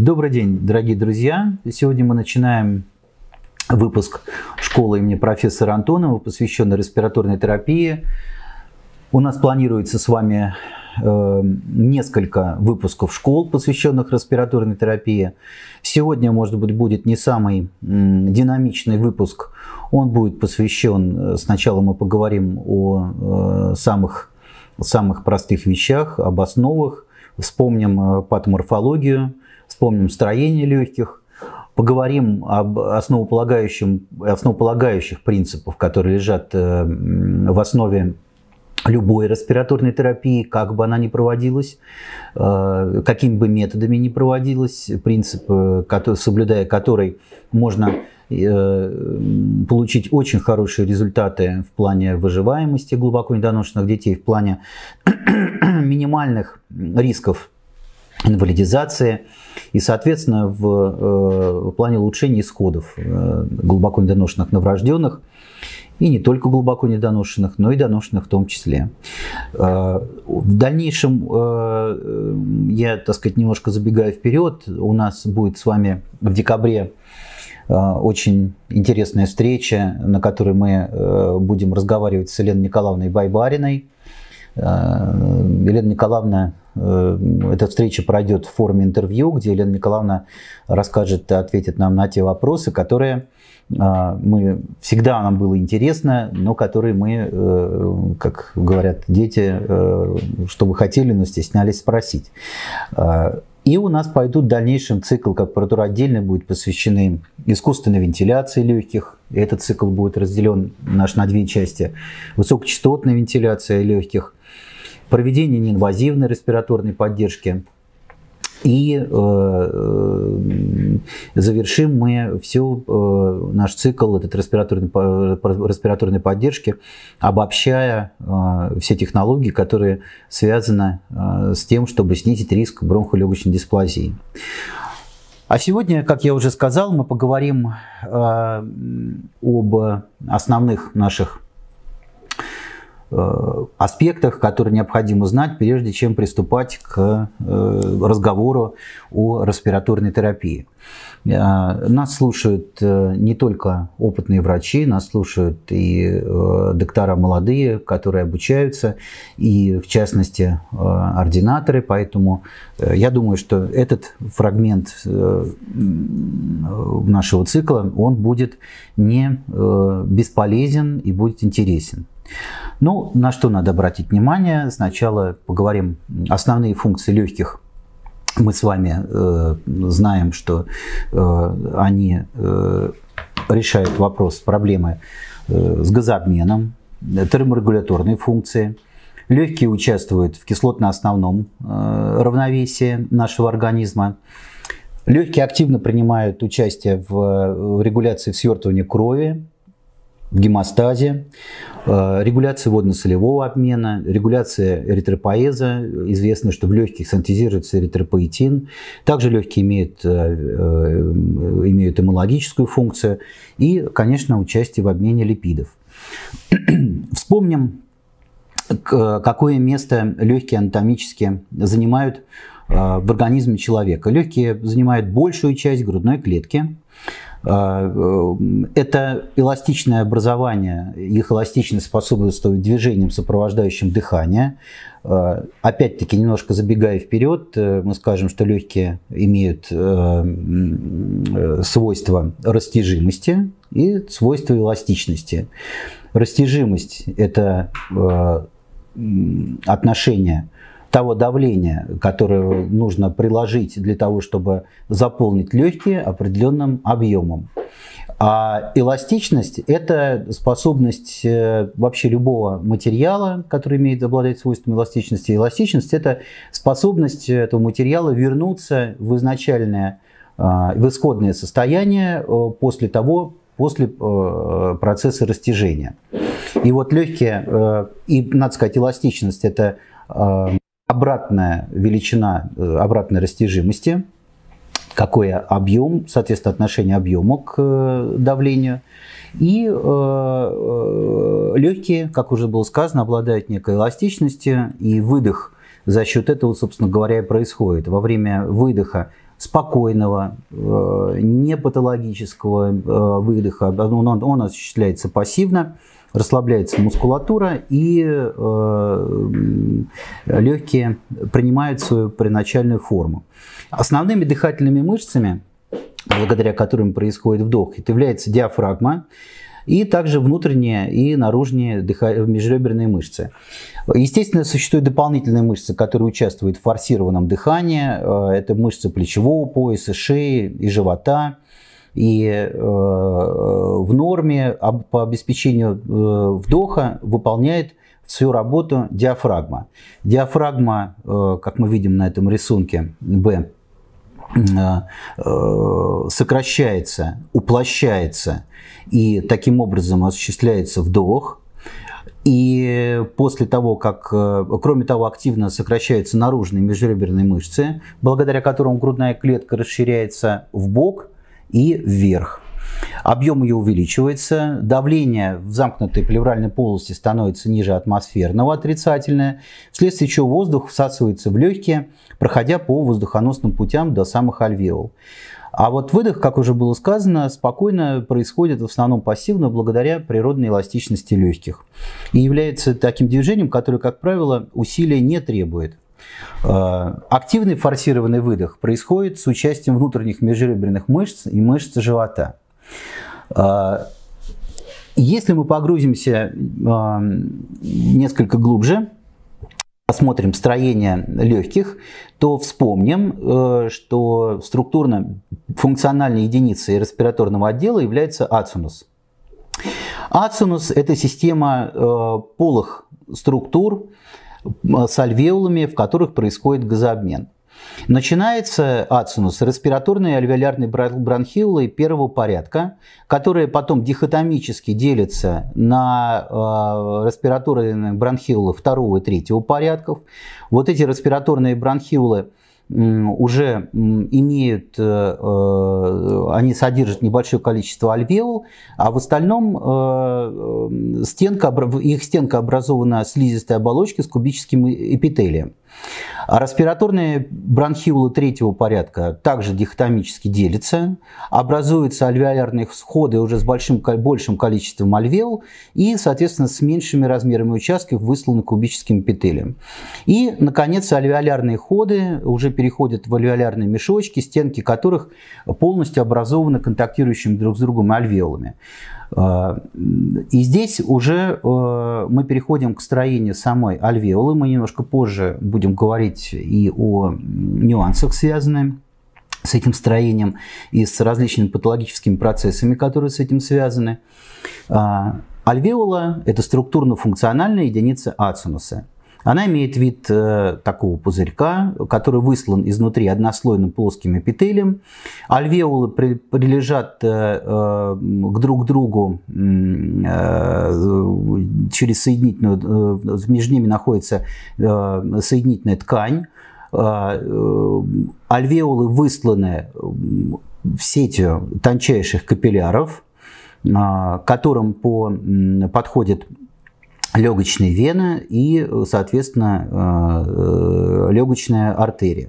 Добрый день, дорогие друзья! Сегодня мы начинаем выпуск школы имени профессора Антонова, посвященный респираторной терапии. У нас планируется с вами несколько выпусков школ, посвященных респираторной терапии. Сегодня, может быть, будет не самый динамичный выпуск. Он будет посвящен, сначала мы поговорим о самых простых вещах, об основах, вспомним патоморфологию, вспомним строение легких, поговорим об основополагающих принципах, которые лежат в основе любой респираторной терапии, как бы она ни проводилась, какими бы методами ни проводилась, принцип, соблюдая который можно получить очень хорошие результаты в плане выживаемости глубоко недоношенных детей, в плане минимальных рисков инвалидизации и, соответственно, в плане улучшения исходов глубоко недоношенных новорожденных, и не только глубоко недоношенных, но и доношенных в том числе. В дальнейшем, я, так сказать, немножко забегаю вперед, у нас будет с вами в декабре очень интересная встреча, на которой мы будем разговаривать с Еленой Николаевной Байбариной. Елена Николаевна, эта встреча пройдет в форме интервью, где Елена Николаевна расскажет и ответит нам на те вопросы, которые всегда нам было интересно, но которые мы, как говорят дети, что вы хотели, но стеснялись спросить. И у нас пойдут в дальнейшем цикл, как аппаратура отдельно, будет посвящены искусственной вентиляции легких. Этот цикл будет разделен на две части. Высокочастотная вентиляция легких, проведение неинвазивной респираторной поддержки. И завершим мы наш цикл этот респираторной поддержки, обобщая все технологии, которые связаны с тем, чтобы снизить риск бронхолегочной дисплазии. А сегодня, как я уже сказал, мы поговорим об основных наших аспектах, которые необходимо знать, прежде чем приступать к разговору о респираторной терапии. Нас слушают не только опытные врачи, нас слушают и доктора молодые, которые обучаются, и в частности ординаторы, поэтому я думаю, что этот фрагмент нашего цикла, он будет не бесполезен и будет интересен. Ну, на что надо обратить внимание? Сначала поговорим основные функции легких. Мы с вами знаем, что они решают вопрос проблемы с газообменом, терморегуляторные функции. Легкие участвуют в кислотно-основном равновесии нашего организма. Легкие активно принимают участие в регуляции свертывания крови, в гемостазе, регуляция водно-солевого обмена, регуляция эритропоэза. Известно, что в легких синтезируется эритропоэтин. Также легкие имеют иммунологическую функцию и, конечно, участие в обмене липидов. Вспомним, какое место легкие анатомически занимают в организме человека. Легкие занимают большую часть грудной клетки. Это эластичное образование, их эластичность способствует движениям, сопровождающим дыхание. Опять-таки, немножко забегая вперед, мы скажем, что легкие имеют свойства растяжимости и свойства эластичности. Растяжимость – это отношение того давления, которое нужно приложить для того, чтобы заполнить легкие определенным объемом. А эластичность – это способность вообще любого материала, который обладает свойствами эластичности. Эластичность – это способность этого материала вернуться в изначальное, в исходное состояние после процесса растяжения. И вот легкие, и, надо сказать, эластичность – это обратная величина, обратной растяжимости, какой объем, соответственно, отношение объема к давлению. И легкие, как уже было сказано, обладают некой эластичностью, и выдох за счет этого, собственно говоря, и происходит. Во время выдоха спокойного, непатологического выдоха. Он осуществляется пассивно, расслабляется мускулатура, и легкие принимают свою первоначальную форму. Основными дыхательными мышцами, благодаря которым происходит вдох, это является диафрагма, и также внутренние и наружные межреберные мышцы. Естественно, существуют дополнительные мышцы, которые участвуют в форсированном дыхании. Это мышцы плечевого пояса, шеи и живота. И в норме по обеспечению вдоха выполняет всю работу диафрагма. Диафрагма, как мы видим на этом рисунке Б, сокращается, уплощается, и таким образом осуществляется вдох. И после того, как, кроме того, активно сокращаются наружные межреберные мышцы, благодаря которым грудная клетка расширяется вбок и вверх. Объем ее увеличивается, давление в замкнутой плевральной полости становится ниже атмосферного, отрицательное, вследствие чего воздух всасывается в легкие, проходя по воздухоносным путям до самых альвеол. А вот выдох, как уже было сказано, спокойно происходит в основном пассивно, благодаря природной эластичности легких. И является таким движением, которое, как правило, усилия не требует. Активный форсированный выдох происходит с участием внутренних межреберных мышц и мышц живота. Если мы погрузимся несколько глубже, посмотрим строение легких, то вспомним, что структурно-функциональной единицей респираторного отдела является ацинус. Ацинус – это система полых структур с альвеолами, в которых происходит газообмен. Начинается ацинус с респираторной альвеолярной бронхиолой первого порядка, которая потом дихотомически делится на респираторные бронхиолы второго и третьего порядков. Вот эти респираторные бронхиолы уже имеют, они содержат небольшое количество альвеол, а в остальном их стенка образована слизистой оболочкой с кубическим эпителием. А респираторные бронхиолы третьего порядка также дихотомически делятся, образуются альвеолярные сходы уже с большим количеством альвеол и, соответственно, с меньшими размерами участков, высланы кубическим эпителием. И, наконец, альвеолярные ходы уже переходят в альвеолярные мешочки, стенки которых полностью образованы контактирующими друг с другом альвеолами. И здесь уже мы переходим к строению самой альвеолы. Мы немножко позже будем говорить и о нюансах, связанных с этим строением, и с различными патологическими процессами, которые с этим связаны. Альвеола – это структурно-функциональная единица ацинуса. Она имеет вид такого пузырька, который выслан изнутри однослойным плоским эпителием. Альвеолы прилежат друг к другу через соединительную, между ними находится соединительная ткань. Альвеолы высланы сетью тончайших капилляров, к которым подходит легочная вена и, соответственно, легочная артерия.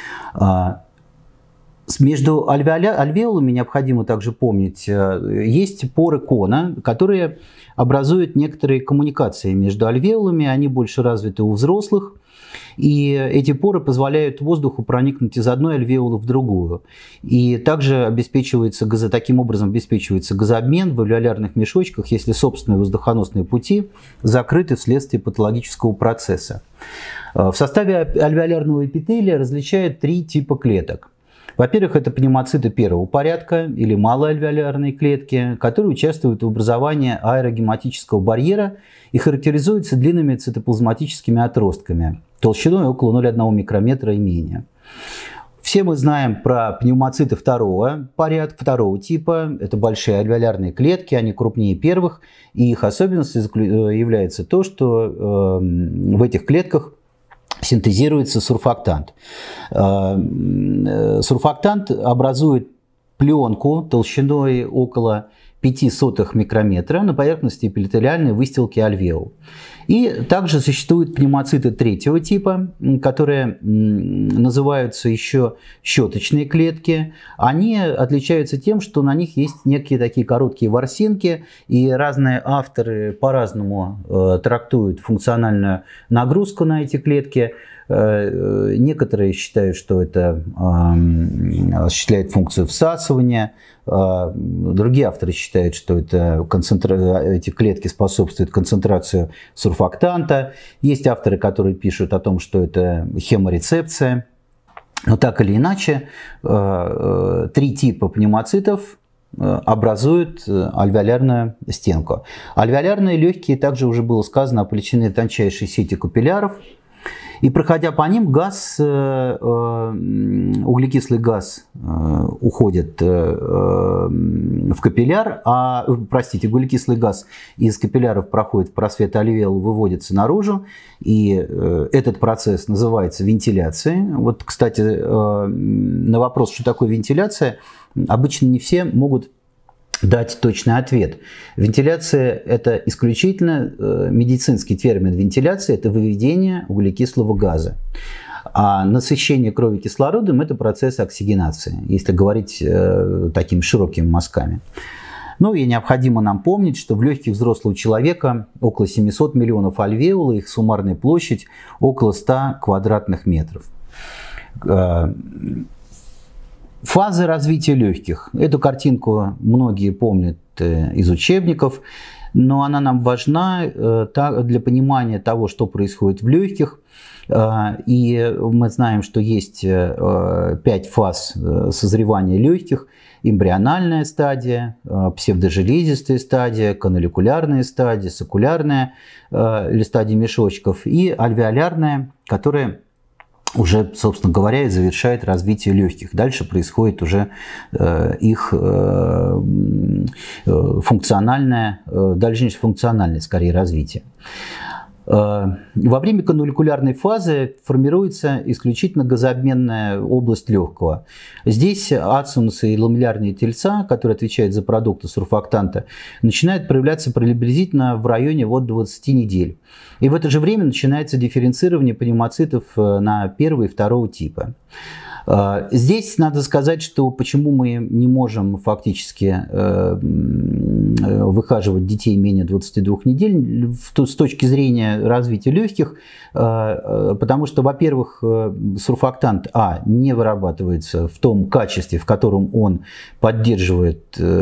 Между альвеолами, необходимо также помнить, есть поры Кона, которые образуют некоторые коммуникации между альвеолами. Они больше развиты у взрослых. И эти поры позволяют воздуху проникнуть из одной альвеолы в другую. И также таким образом обеспечивается газообмен в альвеолярных мешочках, если собственные воздухоносные пути закрыты вследствие патологического процесса. В составе альвеолярного эпителия различают три типа клеток. Во-первых, это пневмоциты первого порядка или малоальвеолярные клетки, которые участвуют в образовании аэрогематического барьера и характеризуются длинными цитоплазматическими отростками толщиной около 0,1 микрометра и менее. Все мы знаем про пневмоциты второго порядка, второго типа. Это большие альвеолярные клетки, они крупнее первых. И их особенностью является то, что в этих клетках синтезируется сурфактант. Сурфактант образует пленку толщиной около 0,05 микрометра на поверхности эпителиальной выстилки альвеол. И также существуют пневмоциты третьего типа, которые называются еще щеточные клетки. Они отличаются тем, что на них есть некие такие короткие ворсинки, и разные авторы по-разному трактуют функциональную нагрузку на эти клетки. Некоторые считают, что это осуществляет функцию всасывания, другие авторы считают, что эти клетки способствуют концентрации сурфактанта. Есть авторы, которые пишут о том, что это хеморецепция. Но так или иначе, три типа пневмоцитов образуют альвеолярную стенку. Альвеолярные легкие, также уже было сказано, оплетены тончайшей сетью капилляров. И проходя по ним, углекислый газ уходит в капилляр, углекислый газ из капилляров проходит в просвет альвеол, выводится наружу, и этот процесс называется вентиляцией. Вот, кстати, на вопрос, что такое вентиляция, обычно не все могут дать точный ответ. Вентиляция – это исключительно медицинский термин. Вентиляция – это выведение углекислого газа. А насыщение крови кислородом – это процесс оксигенации, если говорить такими широкими мазками. Ну и необходимо нам помнить, что в легких взрослого человека около 700 миллионов альвеол, их суммарная площадь около 100 квадратных метров. Фазы развития легких. Эту картинку многие помнят из учебников, но она нам важна для понимания того, что происходит в легких. И мы знаем, что есть 5 фаз созревания легких. Эмбриональная стадия, псевдожелезистая стадия, каналикулярная стадия, сакулярная или стадия мешочков и альвеолярная, которая уже, собственно говоря, и завершает развитие легких. Дальше происходит уже их дальнейшее функциональное, скорее, развитие. Во время каналикулярной фазы формируется исключительно газообменная область легкого. Здесь ацинусы и ламеллярные тельца, которые отвечают за продукты сурфактанта, начинают проявляться приблизительно в районе 20 недель. И в это же время начинается дифференцирование пневмоцитов на первого и второго типа. Здесь надо сказать, что почему мы не можем фактически выхаживать детей менее 22 недель с точки зрения развития легких, потому что, во-первых, сурфактант не вырабатывается в том качестве, в котором он поддерживает,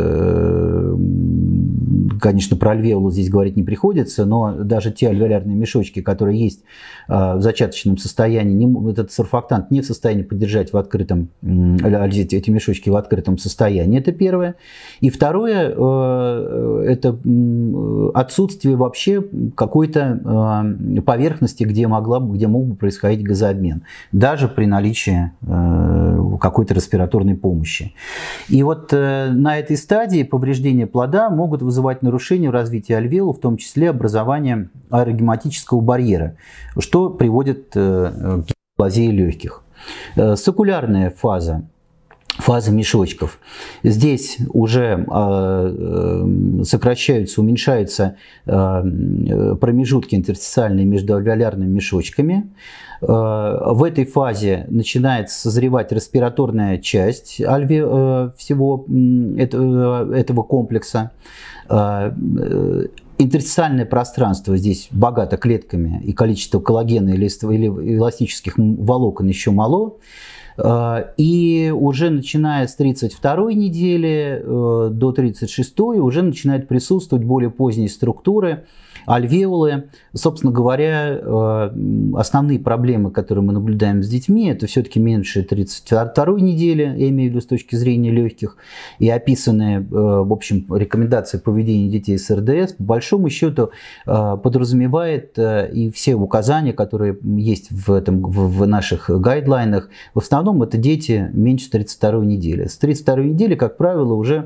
конечно, про альвеолу здесь говорить не приходится, но даже те альвеолярные мешочки, которые есть в зачаточном состоянии, этот сурфактант не в состоянии поддержать эти мешочки в открытом состоянии. Это первое. И второе, это отсутствие вообще какой-то поверхности, где мог бы происходить газообмен, даже при наличии какой-то респираторной помощи. И вот на этой стадии повреждения плода могут вызывать нарушение развития альвеол, в том числе образование аэрогематического барьера, что приводит к гиперплазии легких. Сакулярная фаза мешочков. Здесь уже сокращаются, уменьшаются промежутки интерстициальные между альвеолярными мешочками. В этой фазе начинает созревать респираторная часть всего этого комплекса. Интерстициальное пространство здесь богато клетками, и количество коллагена или эластических волокон еще мало. И уже начиная с 32-й недели до 36-й уже начинают присутствовать более поздние структуры, альвеолы. Собственно говоря, основные проблемы, которые мы наблюдаем с детьми, это все-таки меньше 32-й недели, я имею в виду с точки зрения легких, и описанные, в общем, рекомендации поведения детей с РДС, по большому счету подразумевает и все указания, которые есть в наших гайдлайнах, в основном это дети меньше 32-й недели. С 32-й недели, как правило, уже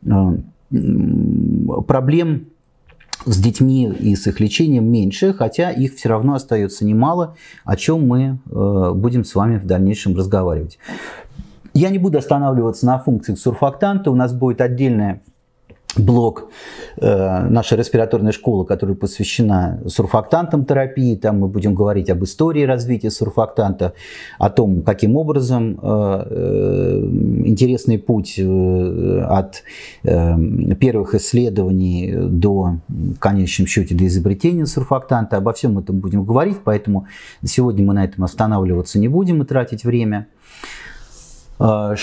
проблем с детьми и с их лечением меньше, хотя их все равно остается немало, о чем мы будем с вами в дальнейшем разговаривать. Я не буду останавливаться на функциях сурфактанта, у нас будет отдельная блок нашей респираторной школы, которая посвящена сурфактантам терапии. Там мы будем говорить об истории развития сурфактанта, о том, каким образом интересный путь от первых исследований до, в конечном счете, до изобретения сурфактанта. Обо всем этом будем говорить, поэтому сегодня мы на этом останавливаться не будем и тратить время. На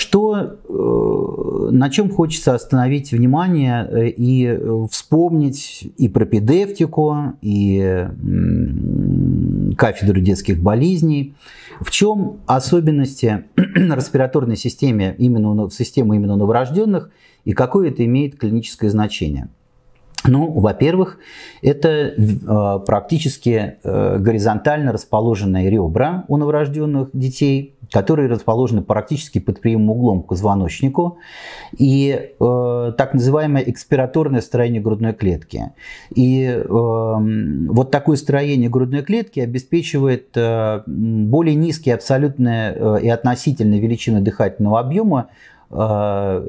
чем хочется остановить внимание и вспомнить и пропедевтику, и кафедру детских болезней. В чем особенности респираторной системы именно новорожденных и какое это имеет клиническое значение? Ну, во-первых, это практически горизонтально расположенные ребра у новорожденных детей, которые расположены практически под прямым углом к позвоночнику, и так называемое экспираторное строение грудной клетки. И вот такое строение грудной клетки обеспечивает более низкие абсолютные и относительные величины дыхательного объема от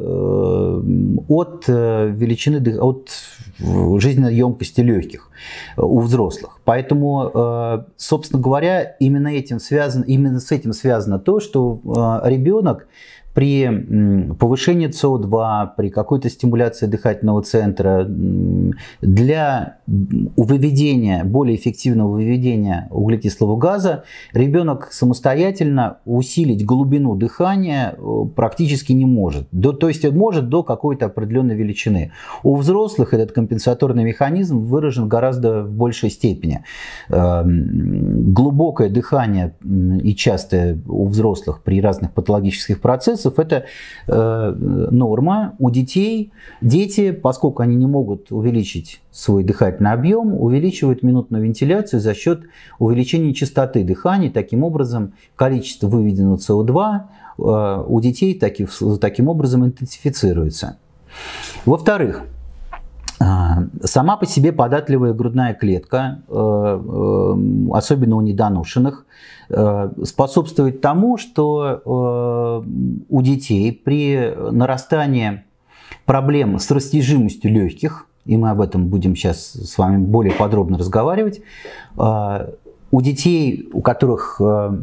жизненной емкости легких у взрослых. Поэтому, собственно говоря, именно с этим связано то, что ребенок при повышении СО2, при какой-то стимуляции дыхательного центра, для более эффективного выведения углекислого газа, ребенок самостоятельно усилить глубину дыхания практически не может. То есть он может до какой-то определенной величины. У взрослых этот компенсаторный механизм выражен гораздо в большей степени. Глубокое дыхание и частое у взрослых при разных патологических процессах — это норма. У детей, поскольку они не могут увеличить свой дыхательный объем, увеличивают минутную вентиляцию за счет увеличения частоты дыхания. Таким образом, количество выведенного СО2 у детей таким образом интенсифицируется. Во-вторых, сама по себе податливая грудная клетка, особенно у недоношенных, способствует тому, что у детей при нарастании проблем с растяжимостью легких, и мы об этом будем сейчас с вами более подробно разговаривать, у детей, у которых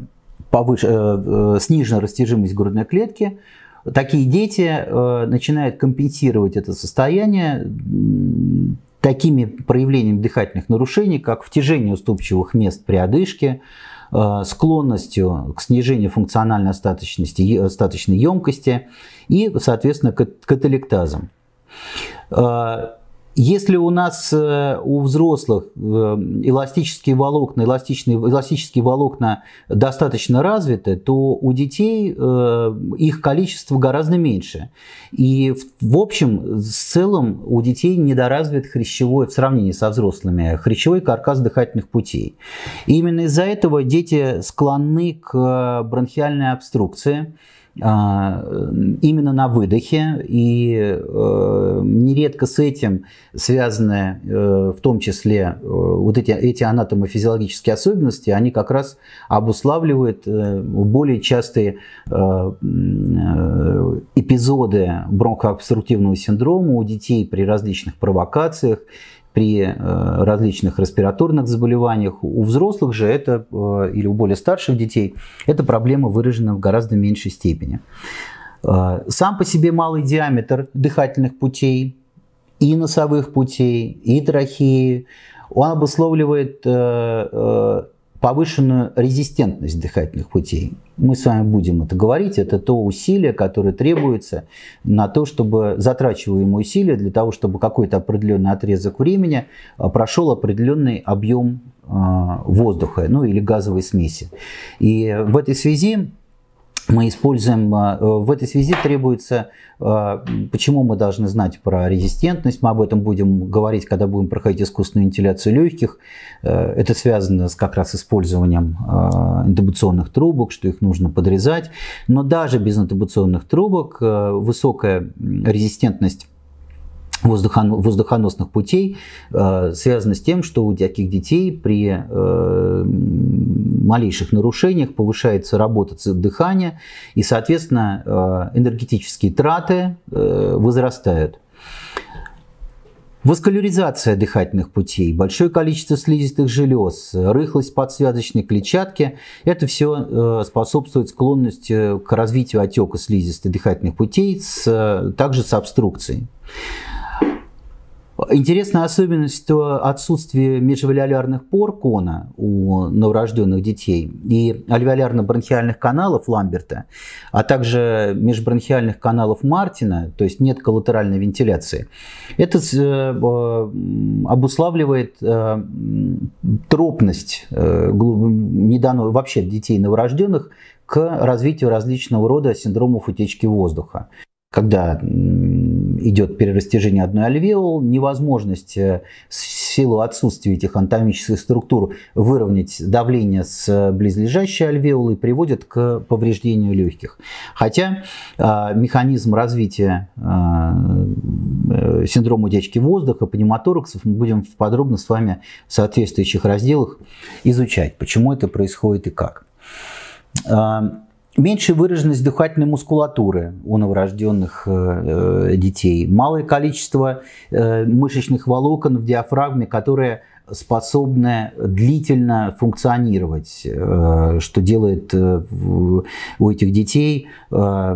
снижена растяжимость грудной клетки, такие дети начинают компенсировать это состояние такими проявлениями дыхательных нарушений, как втяжение уступчивых мест при одышке, склонностью к снижению функциональной остаточной емкости и, соответственно, каталектазом. Если у нас у взрослых эластические волокна достаточно развиты, то у детей их количество гораздо меньше. И в общем, в целом у детей недоразвит хрящевой, в сравнении со взрослыми, хрящевой каркас дыхательных путей. И именно из-за этого дети склонны к бронхиальной обструкции, именно на выдохе, и нередко с этим связаны в том числе вот эти анатомофизиологические особенности, они как раз обуславливают более частые эпизоды бронхообструктивного синдрома у детей при различных провокациях, при различных респираторных заболеваниях. У взрослых же это, или у более старших детей, эта проблема выражена в гораздо меньшей степени. Сам по себе малый диаметр дыхательных путей, и носовых путей, и трахеи, он обусловливает повышенную резистентность дыхательных путей. Мы с вами будем это говорить. Это то усилие, которое требуется на то, чтобы затрачиваемые усилия для того, чтобы какой-то определенный отрезок времени прошел определенный объем воздуха, ну или газовой смеси. И в этой связи требуется, почему мы должны знать про резистентность, мы об этом будем говорить, когда будем проходить искусственную вентиляцию легких. Это связано как раз с использованием интубационных трубок, что их нужно подрезать. Но даже без интубационных трубок высокая резистентность воздухоносных путей связано с тем, что у таких детей при малейших нарушениях повышается работа дыхания, и, соответственно, энергетические траты возрастают. Васкуляризация дыхательных путей, большое количество слизистых желез, рыхлость подсвязочной клетчатки – это все способствует склонности к развитию отека слизистой дыхательных путей, также с обструкцией. Интересная особенность отсутствия межальвеолярных пор Кона у новорожденных детей и альвеолярно-бронхиальных каналов Ламберта, а также межбронхиальных каналов Мартина, то есть нет коллатеральной вентиляции. Это обуславливает тропность вообще детей новорожденных к развитию различного рода синдромов утечки воздуха. Когда идет перерастяжение одной альвеолы, невозможность в силу отсутствия этих анатомических структур выровнять давление с близлежащей альвеолой приводит к повреждению легких. Хотя механизм развития синдрома утечки воздуха, пневмотораксов мы будем подробно с вами в соответствующих разделах изучать, почему это происходит и как. Меньшая выраженность дыхательной мускулатуры у новорожденных детей. Малое количество мышечных волокон в диафрагме, которые способны длительно функционировать, что делает у этих детей что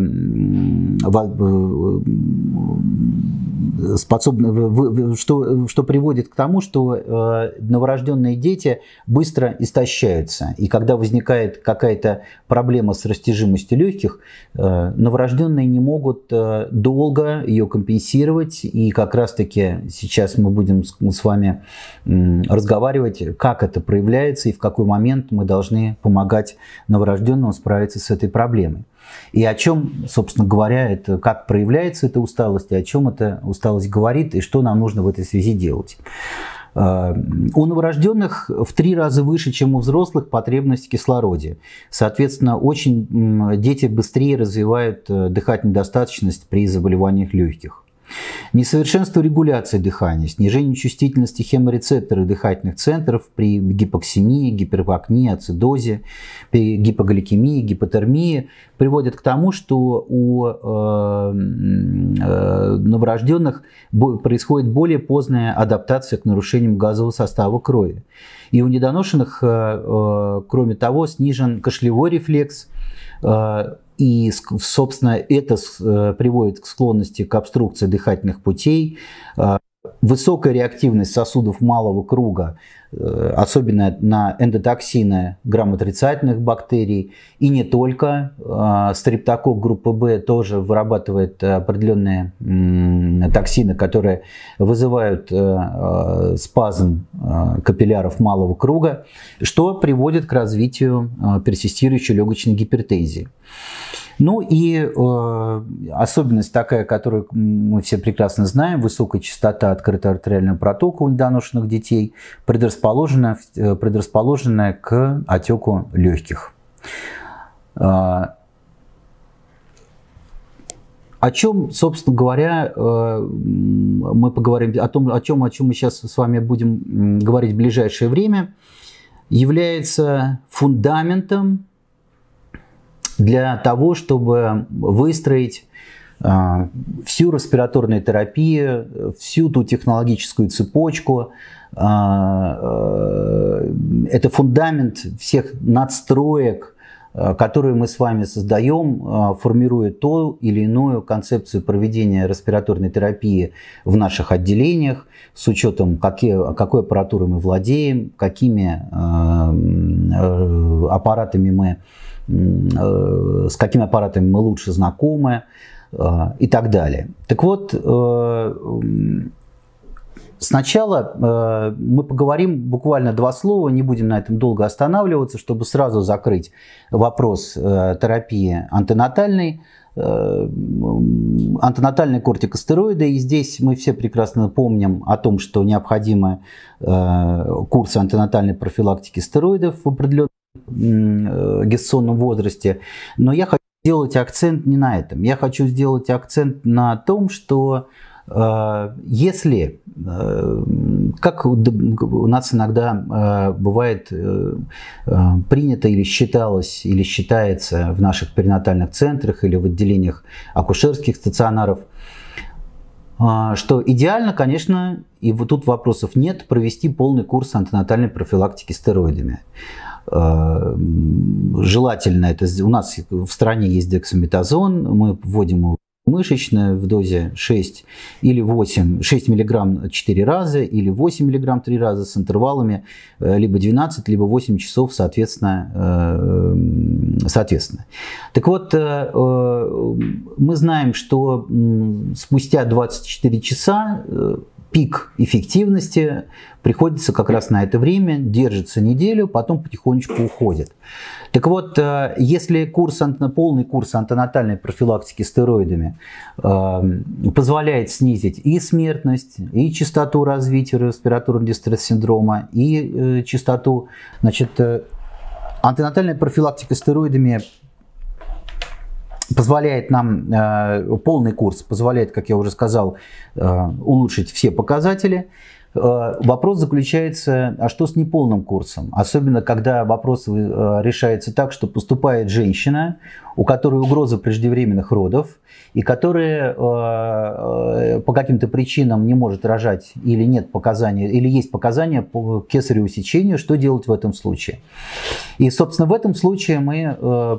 приводит к тому, что новорожденные дети быстро истощаются. И когда возникает какая-то проблема с растяжимостью легких, новорожденные не могут долго ее компенсировать. И как раз-таки сейчас мы будем с вами разговаривать, как это проявляется и в какой момент мы должны помогать новорожденному справиться с этой проблемой. И о чем, собственно говоря, это, как проявляется эта усталость, и о чем эта усталость говорит, и что нам нужно в этой связи делать. У новорожденных в 3 раза выше, чем у взрослых, потребность в кислороде. Соответственно, дети быстрее развивают дыхательную недостаточность при заболеваниях легких. Несовершенство регуляции дыхания, снижение чувствительности хеморецепторов дыхательных центров при гипоксемии, гиперапнии, ацидозе, при гипогликемии, гипотермии приводит к тому, что у новорожденных происходит более поздняя адаптация к нарушениям газового состава крови. И у недоношенных, кроме того, снижен кашлевой рефлекс. И, собственно, это приводит к склонности к обструкции дыхательных путей, высокая реактивность сосудов малого круга, особенно на эндотоксины грамотрицательных бактерий, и не только. Стрептококк группы В тоже вырабатывает определенные токсины, которые вызывают спазм капилляров малого круга, что приводит к развитию персистирующей легочной гипертензии. Ну и особенность такая, которую мы все прекрасно знаем, высокая частота открытого артериального протока у недоношенных детей, предрасположенная к отеку легких. О чем, собственно говоря, мы поговорим, о чем мы сейчас с вами будем говорить в ближайшее время, является фундаментом для того, чтобы выстроить всю респираторную терапию, всю ту технологическую цепочку. Это фундамент всех надстроек, которые мы с вами создаем, формируя ту или иную концепцию проведения респираторной терапии в наших отделениях, с учетом, какой аппаратурой мы владеем, какими аппаратами с какими аппаратами мы лучше знакомы и так далее. Так вот, сначала мы поговорим буквально 2 слова, не будем на этом долго останавливаться, чтобы сразу закрыть вопрос терапии антенатальной. Антенатальные кортикостероиды, и здесь мы все прекрасно помним о том, что необходимы курсы антенатальной профилактики стероидов в определенном гестационном возрасте, но я хочу сделать акцент не на этом. Я хочу сделать акцент на том, что если, как у нас иногда бывает принято или считалось, или считается в наших перинатальных центрах или в отделениях акушерских стационаров, что идеально, конечно, и вот тут вопросов нет, провести полный курс антинатальной профилактики стероидами. Желательно, это у нас в стране есть дексаметазон, мы вводим его мышечно в дозе 6 или 8, 6 мг 4 раза или 8 мг 3 раза с интервалами либо 12, либо 8 часов, соответственно. Так вот, мы знаем, что спустя 24 часа пик эффективности приходится как раз на это время, держится неделю, потом потихонечку уходит. Так вот, если полный курс антинатальной профилактики стероидами позволяет снизить и смертность, и частоту развития респираторного дистресс-синдрома, и частоту, значит, антинатальная профилактика стероидами позволяет нам, полный курс позволяет, как я уже сказал, улучшить все показатели. Вопрос заключается, а что с неполным курсом? Особенно, когда вопрос решается так, что поступает женщина, у которой угроза преждевременных родов, и которая по каким-то причинам не может рожать, или нет показания, или есть показания по кесареву сечению, что делать в этом случае? И, собственно, в этом случае мы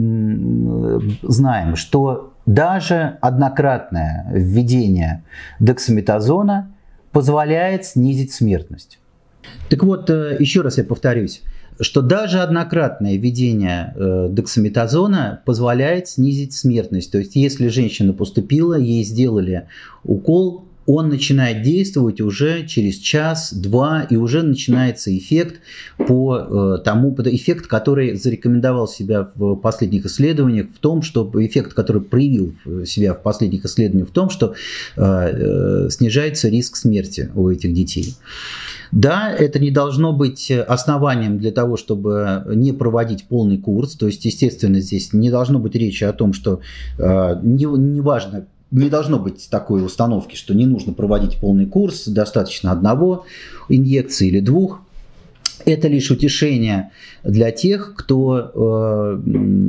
знаем, что даже однократное введение дексаметазона позволяет снизить смертность. Так вот, еще раз я повторюсь, что даже однократное введение дексаметазона позволяет снизить смертность. То есть, если женщина поступила, ей сделали укол, он начинает действовать уже через час-два, и уже начинается эффект эффект, который зарекомендовал себя в последних исследованиях, в том, что эффект, который проявил себя в последних исследованиях, в том, что снижается риск смерти у этих детей. Да, это не должно быть основанием для того, чтобы не проводить полный курс. То есть, естественно, здесь не должно быть речи о том, что неважно, не должно быть такой установки, что не нужно проводить полный курс, достаточно одного инъекции или двух. Это лишь утешение для тех, кто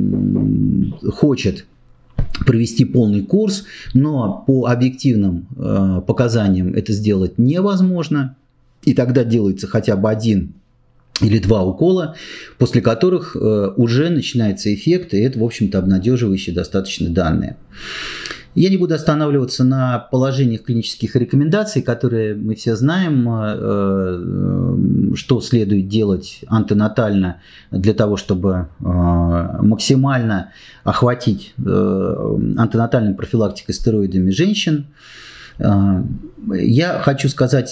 хочет провести полный курс, но по объективным показаниям это сделать невозможно. И тогда делается хотя бы один или два укола, после которых уже начинается эффект, и это, в общем-то, обнадеживающие достаточно данные. Я не буду останавливаться на положениях клинических рекомендаций, которые мы все знаем, что следует делать антинатально для того, чтобы максимально охватить антинатальной профилактикой стероидами женщин. Я хочу сказать,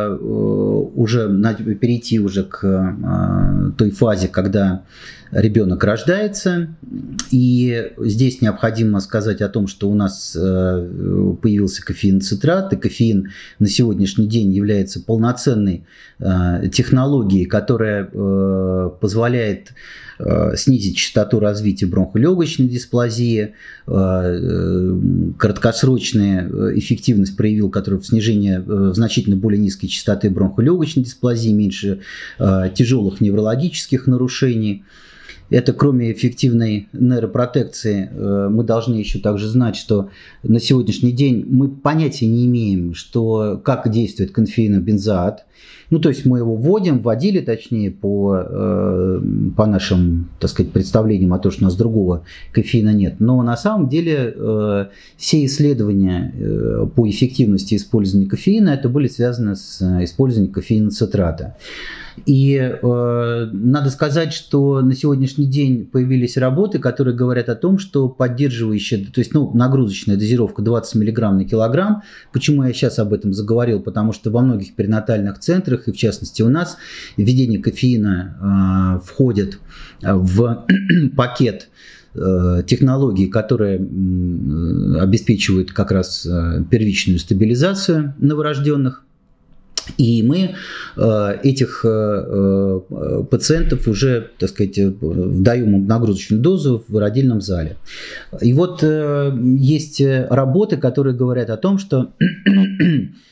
перейти уже к той фазе, когда ребенок рождается. И здесь необходимо сказать о том, что у нас появился кофеин-цитрат, и кофеин на сегодняшний день является полноценной технологией, которая позволяет снизить частоту развития бронхолегочной дисплазии, краткосрочная эффективность проявил, которая в снижении значительно более низкой частоты бронхолегочной дисплазии, меньше тяжелых неврологических нарушений. Это кроме эффективной нейропротекции, мы должны еще также знать, что на сегодняшний день мы понятия не имеем, как действует конфеинобензоат. Ну, то есть мы его вводили, точнее, по нашим, так сказать, представлениям о том, что у нас другого кофеина нет. Но на самом деле все исследования по эффективности использования кофеина это были связаны с использованием кофеина-цитрата. И надо сказать, что на сегодняшний день появились работы, которые говорят о том, что поддерживающая, то есть нагрузочная дозировка 20 мг на килограмм. Почему я сейчас об этом заговорил? Потому что во многих перинатальных центрах, и в частности у нас, введение кофеина входит в пакет технологий, которые обеспечивают как раз первичную стабилизацию новорожденных. И мы этих пациентов уже, так сказать, даем им нагрузочную дозу в родильном зале. И вот есть работы, которые говорят о том, что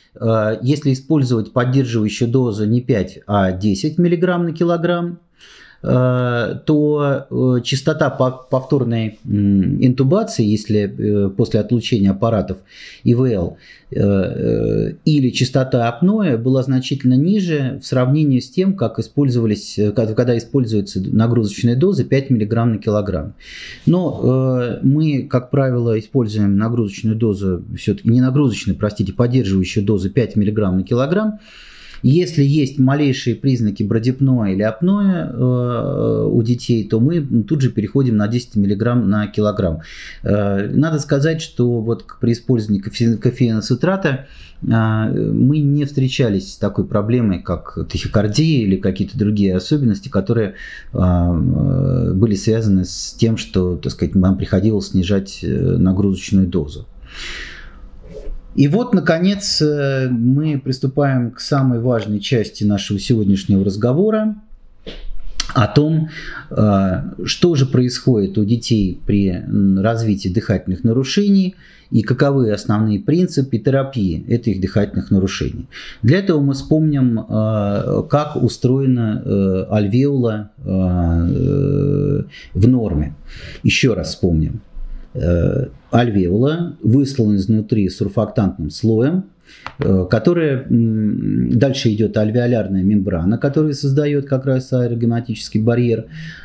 если использовать поддерживающую дозу не 5, а 10 мг на килограмм, то частота повторной интубации, если после отлучения аппаратов ИВЛ, или частота апноэ была значительно ниже в сравнении с тем, как когда используются нагрузочные дозы 5 мг на килограмм. Но мы, как правило, используем нагрузочную дозу, все-таки не нагрузочную, простите, поддерживающую дозу 5 мг на килограмм. Если есть малейшие признаки брадипноэ или апноэ у детей, то мы тут же переходим на 10 мг на килограмм. Надо сказать, что вот при использовании кофеина цитрата мы не встречались с такой проблемой, как тахикардия или какие-то другие особенности, которые были связаны с тем, что, так сказать, нам приходилось снижать нагрузочную дозу. И вот, наконец, мы приступаем к самой важной части нашего сегодняшнего разговора о том, что же происходит у детей при развитии дыхательных нарушений и каковы основные принципы терапии этих дыхательных нарушений. Для этого мы вспомним, как устроена альвеола в норме. Еще раз вспомним. Альвеола выслана изнутри сурфактантным слоем, которая дальше идет альвеолярная мембрана, которая создает как раз аэрогематический барьер.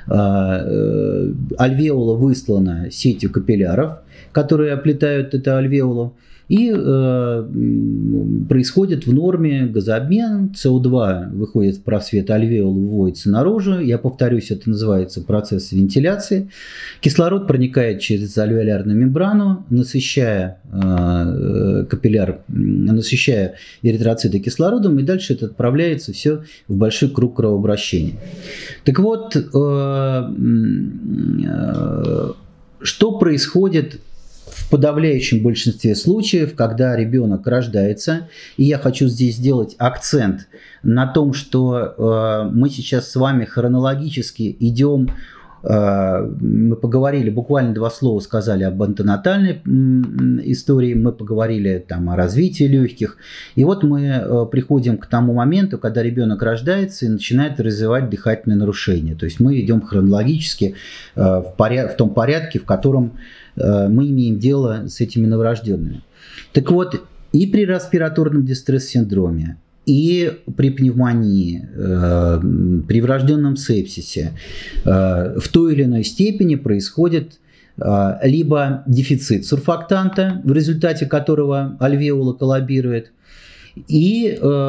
Альвеола выслана сетью капилляров, которые оплетают эту альвеолу. И происходит в норме газообмен, СО2 выходит в просвет альвеолы, выводится наружу. Я повторюсь, это называется процесс вентиляции. Кислород проникает через альвеолярную мембрану, насыщая капилляр, насыщая эритроциты кислородом, и дальше это отправляется все в большой круг кровообращения. Так вот, что происходит в подавляющем большинстве случаев, когда ребенок рождается, и я хочу здесь сделать акцент на том, что мы сейчас с вами хронологически идем, мы поговорили, буквально 2 слова сказали об антенатальной истории, мы поговорили там о развитии легких, и вот мы приходим к тому моменту, когда ребенок рождается и начинает развивать дыхательные нарушения. То есть мы идем хронологически в том порядке, в котором мы имеем дело с этими новорожденными. Так вот, и при респираторном дистресс-синдроме, и при пневмонии, при врожденном сепсисе в той или иной степени происходит либо дефицит сурфактанта, в результате которого альвеола коллабирует, и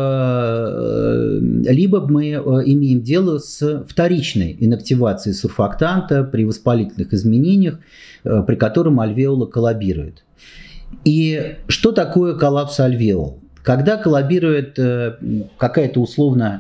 либо мы имеем дело с вторичной инактивацией сурфактанта при воспалительных изменениях, при котором альвеола коллабирует. И что такое коллапс альвеол? Когда коллабирует какая-то условно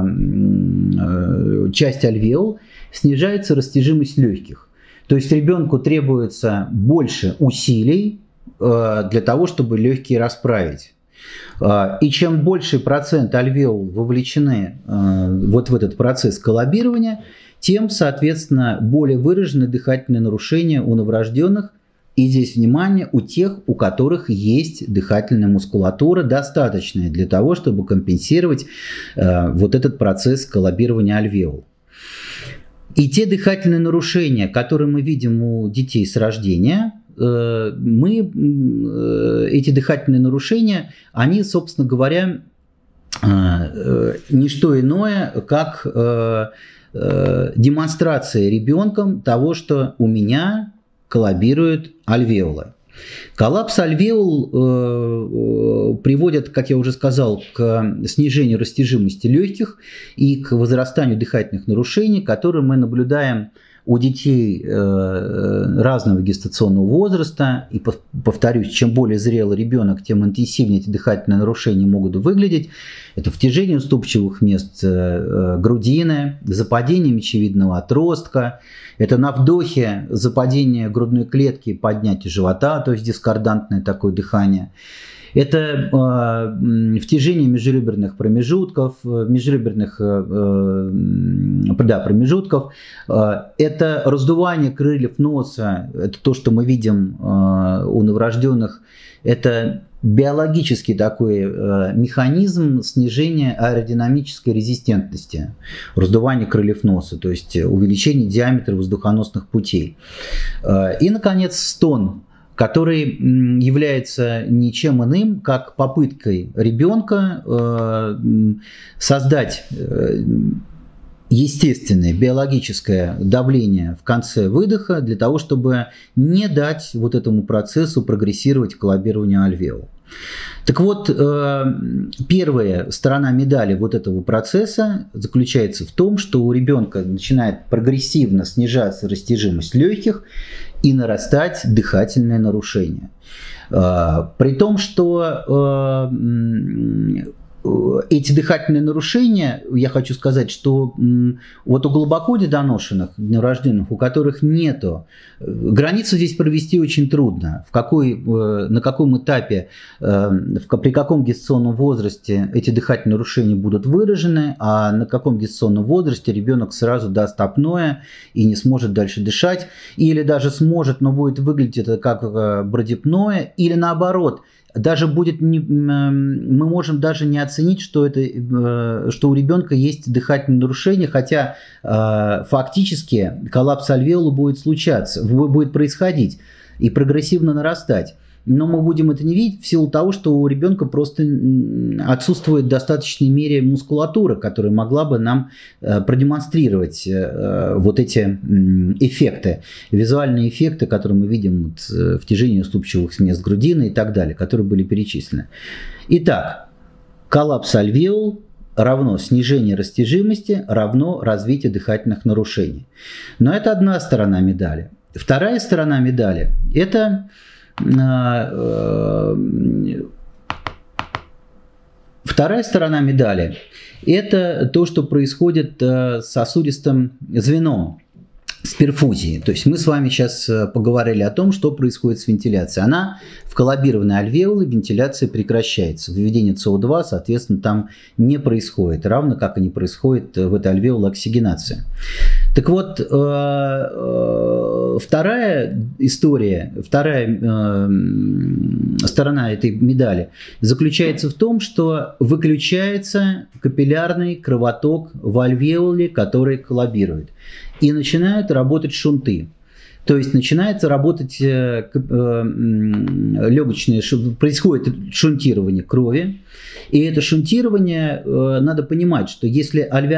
часть альвеол, снижается растяжимость легких. То есть ребенку требуется больше усилий для того, чтобы легкие расправить. И чем больше процент альвеол вовлечены вот в этот процесс коллабирования, тем, соответственно, более выражены дыхательные нарушения у новорожденных. И здесь, внимание, у тех, у которых есть дыхательная мускулатура, достаточная для того, чтобы компенсировать вот этот процесс коллабирования альвеол. И те дыхательные нарушения, которые мы видим у детей с рождения, эти дыхательные нарушения, они, собственно говоря, не что иное, как демонстрация ребенком того, что у меня коллабирует альвеола. Коллапс альвеол приводит, как я уже сказал, к снижению растяжимости легких и к возрастанию дыхательных нарушений, которые мы наблюдаем у детей разного гестационного возраста. И повторюсь, чем более зрелый ребенок, тем интенсивнее эти дыхательные нарушения могут выглядеть. Это втяжение уступчивых мест грудины, западение мечевидного отростка. Это на вдохе западение грудной клетки, поднятие живота, то есть дискордантное такое дыхание. Это втяжение межреберных промежутков, промежутков. Это раздувание крыльев носа. Это то, что мы видим у новорожденных. Это биологический такой механизм снижения аэродинамической резистентности, раздувание крыльев носа, то есть увеличение диаметра воздухоносных путей. И, наконец, стон, который является ничем иным, как попыткой ребенка создать естественное биологическое давление в конце выдоха для того, чтобы не дать вот этому процессу прогрессировать к коллабированию альвеол. Так вот, первая сторона медали вот этого процесса заключается в том, что у ребенка начинает прогрессивно снижаться растяжимость легких и нарастать дыхательное нарушение. При том, что эти дыхательные нарушения, я хочу сказать, что вот у глубоко недоношенных, новорожденных, у которых нету, границу здесь провести очень трудно. На каком этапе, при каком гестационном возрасте эти дыхательные нарушения будут выражены, а на каком гестационном возрасте ребенок сразу даст апноэ и не сможет дальше дышать, или даже сможет, но будет выглядеть это как брадипноэ, или наоборот, даже будет мы можем даже не оценить, что у ребенка есть дыхательное нарушение, хотя фактически коллапс альвеолы будет происходить и прогрессивно нарастать. Но мы будем это не видеть в силу того, что у ребенка просто отсутствует в достаточной мере мускулатура, которая могла бы нам продемонстрировать вот эти эффекты, визуальные эффекты, которые мы видим в втяжении уступчивых мест грудины и так далее, которые были перечислены. Итак, коллапс альвеол равно снижение растяжимости, равно развитие дыхательных нарушений. Но это одна сторона медали. Вторая сторона медали – это вторая сторона медали – это то, что происходит с сосудистым звеном, с перфузией. То есть мы с вами сейчас поговорили о том, что происходит с вентиляцией. Она в коллабированной альвеоле, вентиляция прекращается. Выведение СО2, соответственно, там не происходит, равно как и не происходит в этой альвеоле оксигенация. Так вот, вторая история, вторая сторона этой медали заключается в том, что выключается капиллярный кровоток в альвеоле, который коллабирует, и начинают работать шунты. То есть начинается работать легочное, происходит шунтирование крови. И это шунтирование, надо понимать, что если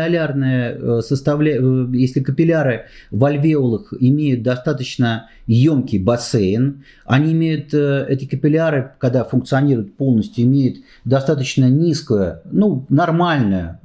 если капилляры в альвеолах имеют достаточно емкий бассейн, они имеют, эти капилляры, когда функционируют полностью, имеют достаточно низкое, нормальное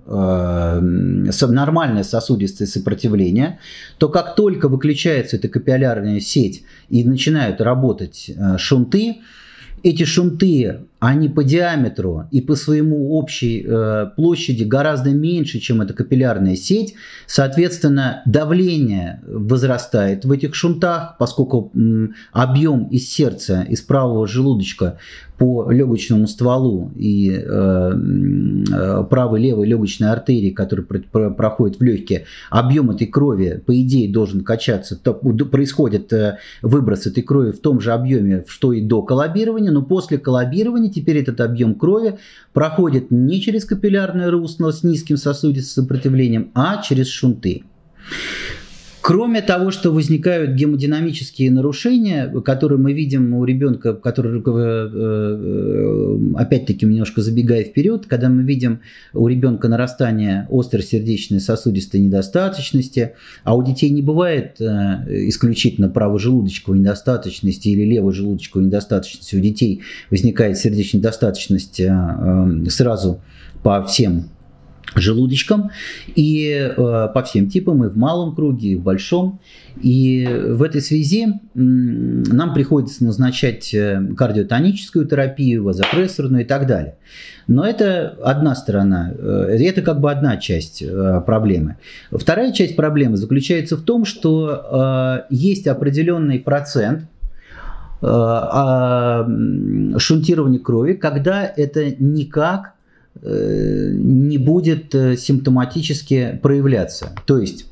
сосудистое сопротивление, то как только выключается эта капиллярная сеть и начинают работать шунты, эти шунты, они по диаметру и по своему общей площади гораздо меньше, чем эта капиллярная сеть. Соответственно, давление возрастает в этих шунтах, поскольку объем из сердца, из правого желудочка по легочному стволу и правой левой легочной артерии, которая проходит в легкие, объем этой крови, по идее, должен качаться. Происходит выброс этой крови в том же объеме, что и до коллабирования, но после коллабирования теперь этот объем крови проходит не через капиллярное русло с низким сосудистым сопротивлением, а через шунты. Кроме того, что возникают гемодинамические нарушения, которые мы видим у ребенка, который, опять-таки, немножко забегая вперед, когда мы видим у ребенка нарастание остросердечной сосудистой недостаточности, а у детей не бывает исключительно правожелудочковой недостаточности или левожелудочковой недостаточности, у детей возникает сердечная недостаточность сразу по всем желудочком и по всем типам, и в малом круге, и в большом. И в этой связи нам приходится назначать кардиотоническую терапию, вазопрессорную и так далее. Но это одна сторона, это как бы одна часть проблемы. Вторая часть проблемы заключается в том, что есть определенный процент шунтирование крови, когда это никак не будет симптоматически проявляться. То есть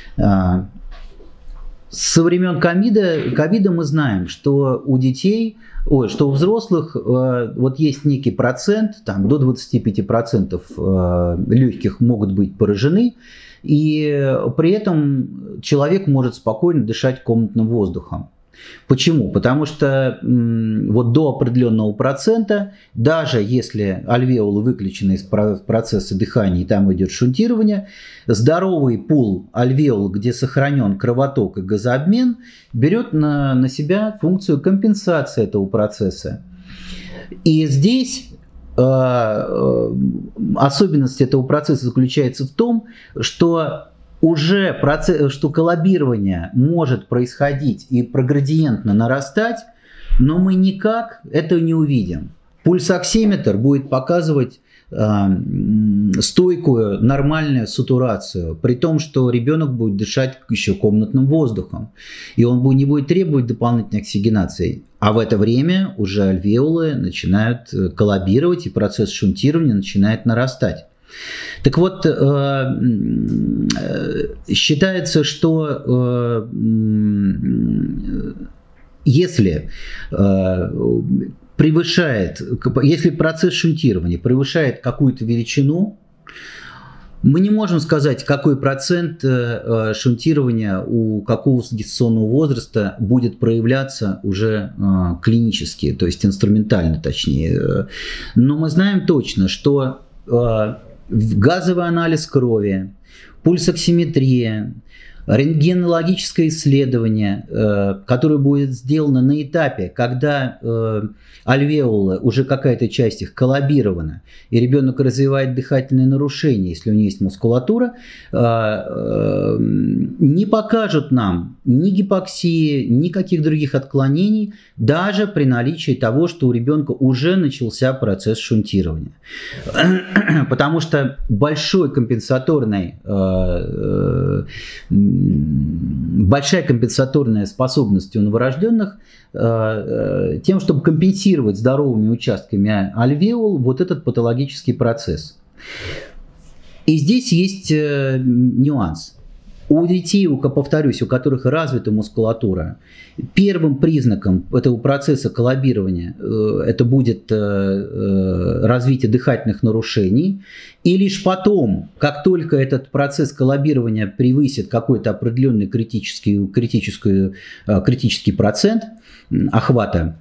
со времен ковида мы знаем, что у детей, что у взрослых вот есть некий процент, там до 25% легких могут быть поражены, и при этом человек может спокойно дышать комнатным воздухом. Почему? Потому что вот до определенного процента, даже если альвеолы выключены из процесса дыхания и там идет шунтирование, здоровый пул альвеол, где сохранен кровоток и газообмен, берет на себя функцию компенсации этого процесса. И здесь особенность этого процесса заключается в том, что что коллабирование может происходить и проградиентно нарастать, но мы никак это не увидим. Пульсоксиметр будет показывать стойкую, нормальную сатурацию, при том, что ребенок будет дышать еще комнатным воздухом, и он не будет требовать дополнительной оксигенации. А в это время уже альвеолы начинают коллабировать, и процесс шунтирования начинает нарастать. Так вот, считается, что если процесс шунтирования превышает какую-то величину, мы не можем сказать, какой процент шунтирования у какого сагитационного возраста будет проявляться уже клинически, то есть инструментально точнее. Но мы знаем точно, что газовый анализ крови, пульсоксиметрия, рентгенологическое исследование, которое будет сделано на этапе, когда альвеолы, уже какая-то часть их коллабирована, и ребенок развивает дыхательные нарушения, если у него есть мускулатура, не покажут нам ни гипоксии, ни каких других отклонений, даже при наличии того, что у ребенка уже начался процесс шунтирования. Потому что большая компенсаторная способность у новорожденных тем, чтобы компенсировать здоровыми участками альвеол вот этот патологический процесс. И здесь есть нюанс. У детей, повторюсь, у которых развита мускулатура, первым признаком этого процесса коллабирования это будет развитие дыхательных нарушений. И лишь потом, как только этот процесс коллабирования превысит какой-то определенный критический процент охвата,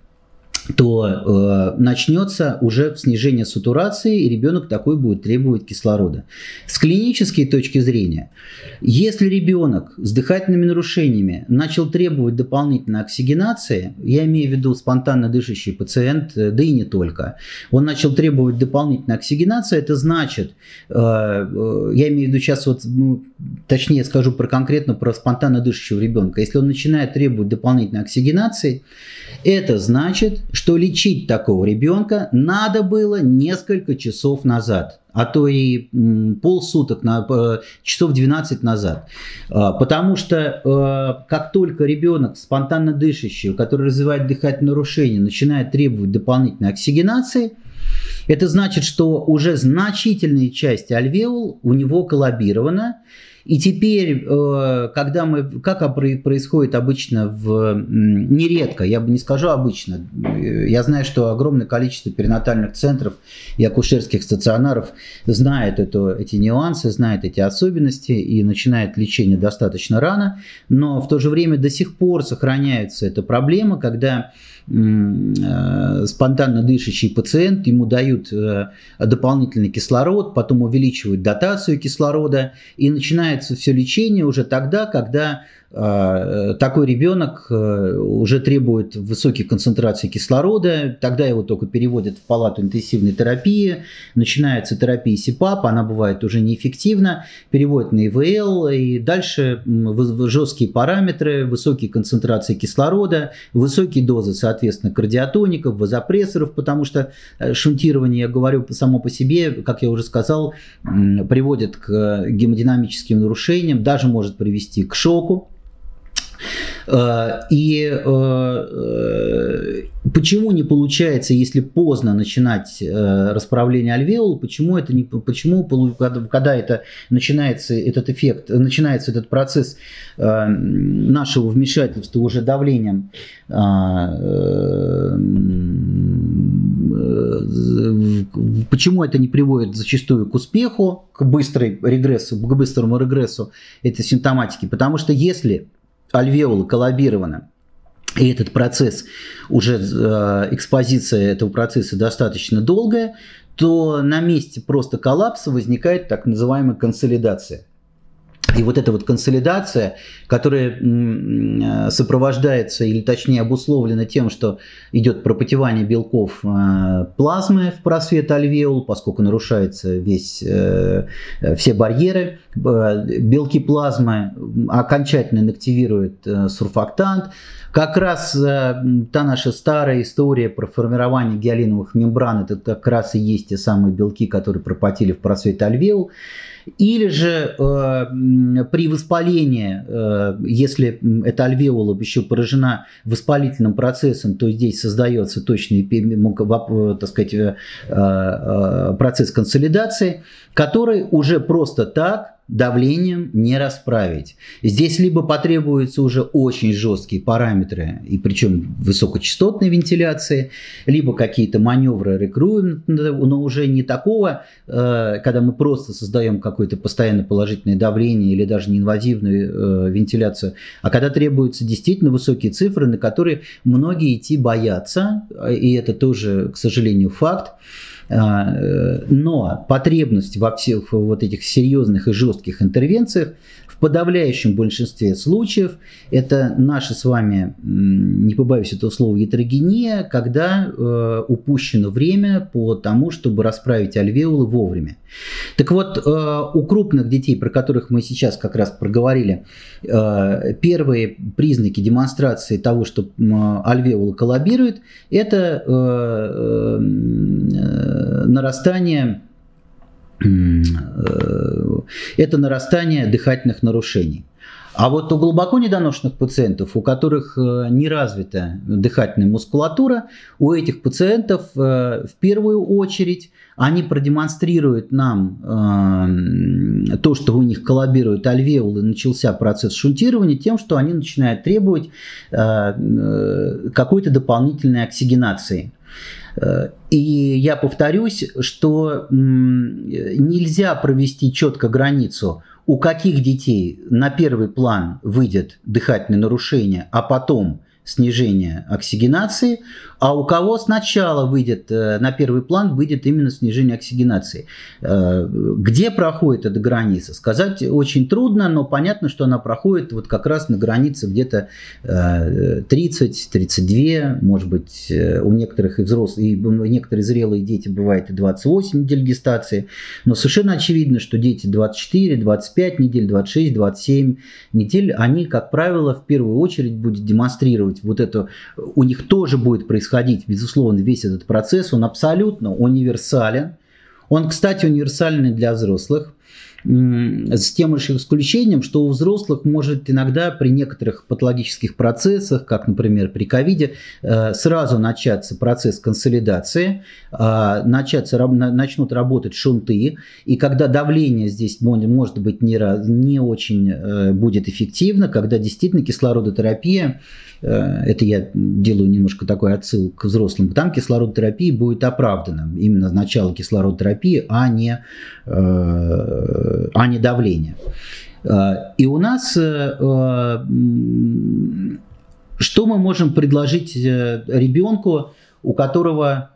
то начнется уже снижение сатурации, и ребенок такой будет требовать кислорода. С клинической точки зрения, если ребенок с дыхательными нарушениями начал требовать дополнительной оксигенации, я имею в виду спонтанно дышащий пациент, да и не только, он начал требовать дополнительной оксигенации, это значит, я имею в виду сейчас точнее скажу конкретно про спонтанно дышащего ребенка, если он начинает требовать дополнительной оксигенации, это значит, что лечить такого ребенка надо было несколько часов назад, а то и полсуток, часов 12 назад. Потому что как только ребенок спонтанно дышащий, который развивает дыхательные нарушения, начинает требовать дополнительной оксигенации, это значит, что уже значительная часть альвеол у него коллабирована. И теперь, как происходит обычно, нередко, я бы не скажу обычно, я знаю, что огромное количество перинатальных центров и акушерских стационаров знает эти нюансы, знает эти особенности и начинает лечение достаточно рано, но в то же время до сих пор сохраняется эта проблема, когда спонтанно дышащий пациент, ему дают дополнительный кислород, потом увеличивают дотацию кислорода, и начинается все лечение уже тогда, когда такой ребенок уже требует высоких концентраций кислорода, тогда его только переводят в палату интенсивной терапии, начинается терапия СИПАП, она бывает уже неэффективна, переводят на ИВЛ, и дальше жесткие параметры, высокие концентрации кислорода, высокие дозы, соответственно, кардиотоников, вазопрессоров, потому что шунтирование, я говорю, само по себе, как я уже сказал, приводит к гемодинамическим нарушениям, даже может привести к шоку. И почему не получается, если поздно начинать расправление альвеол, когда это начинается этот эффект, начинается этот процесс нашего вмешательства уже давлением, почему это не приводит зачастую к успеху, к быстрому регрессу этой симптоматики? Потому что если альвеола коллабирована, и этот процесс, уже экспозиция этого процесса достаточно долгая, то на месте просто коллапса возникает так называемая консолидация. И вот эта вот консолидация, которая сопровождается, или точнее обусловлена тем, что идет пропотевание белков плазмы в просвет альвеол, поскольку нарушаются все барьеры, белки плазмы окончательно инактивируют сурфактант. Как раз та наша старая история про формирование гиалиновых мембран, это как раз и есть те самые белки, которые пропотели в просвет альвеол. Или же при воспалении, если эта альвеола еще поражена воспалительным процессом, то здесь создается точный, так сказать, процесс консолидации, который уже просто так давлением не расправить. Здесь либо потребуются уже очень жесткие параметры, и причем высокочастотной вентиляции, либо какие-то маневры рекруитмента, но уже не такого, когда мы просто создаем какое-то постоянно положительное давление или даже неинвазивную вентиляцию, а когда требуются действительно высокие цифры, на которые многие идти боятся, и это тоже, к сожалению, факт. Но потребность во всех вот этих серьезных и жестких интервенциях в подавляющем большинстве случаев это наша с вами, не побоюсь этого слова, ятрогения, когда упущено время по тому, чтобы расправить альвеолы вовремя. Так вот, у крупных детей, про которых мы сейчас как раз проговорили, первые признаки демонстрации того, что альвеола коллабирует, это нарастание дыхательных нарушений. А вот у глубоко недоношенных пациентов, у которых не развита дыхательная мускулатура, у этих пациентов в первую очередь они продемонстрируют нам то, что у них коллабируют альвеолы, начался процесс шунтирования, тем, что они начинают требовать какой-то дополнительной оксигенации. И я повторюсь, что нельзя провести четко границу, у каких детей на первый план выйдет дыхательное нарушение, а потом снижение оксигенации, а у кого сначала выйдет, на первый план выйдет именно снижение оксигенации. Где проходит эта граница? Сказать очень трудно, но понятно, что она проходит вот как раз на границе где-то 30-32, может быть, у некоторых и взрослых, и некоторые зрелые дети бывает и 28 недель гестации, но совершенно очевидно, что дети 24, 25 недель, 26, 27 недель, они, как правило, в первую очередь будут демонстрировать вот это, у них тоже будет происходить, безусловно, весь этот процесс, он абсолютно универсален. Он, кстати, универсальный для взрослых, с тем лишь исключением, что у взрослых может иногда при некоторых патологических процессах, как, например, при ковиде, сразу начаться процесс консолидации, начнут работать шунты, и когда давление здесь может быть не очень будет эффективно, когда действительно кислородотерапия, это я делаю немножко такой отсыл к взрослым, там кислородотерапия будет оправдана, именно начало кислородотерапии, а не давление. И у нас что мы можем предложить ребенку, у которого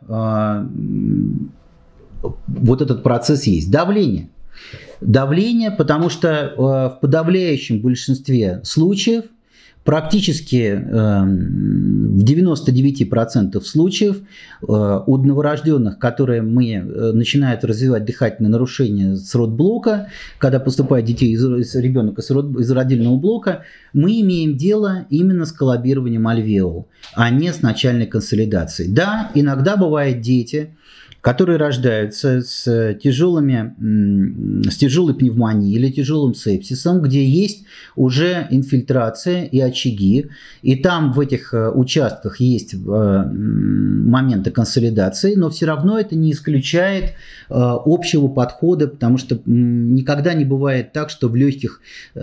вот этот процесс есть? Давление. Давление, потому что в подавляющем большинстве случаев, практически в 99% случаев у новорожденных, которые начинают развивать дыхательные нарушения с родблока, когда поступает ребенок из родильного блока, мы имеем дело именно с коллабированием альвеол, а не с начальной консолидацией. Да, иногда бывают дети, которые рождаются с тяжелой пневмонией или тяжелым сепсисом, где есть уже инфильтрация и очаги, и там в этих участках есть моменты консолидации, но все равно это не исключает общего подхода, потому что никогда не бывает так, что в легких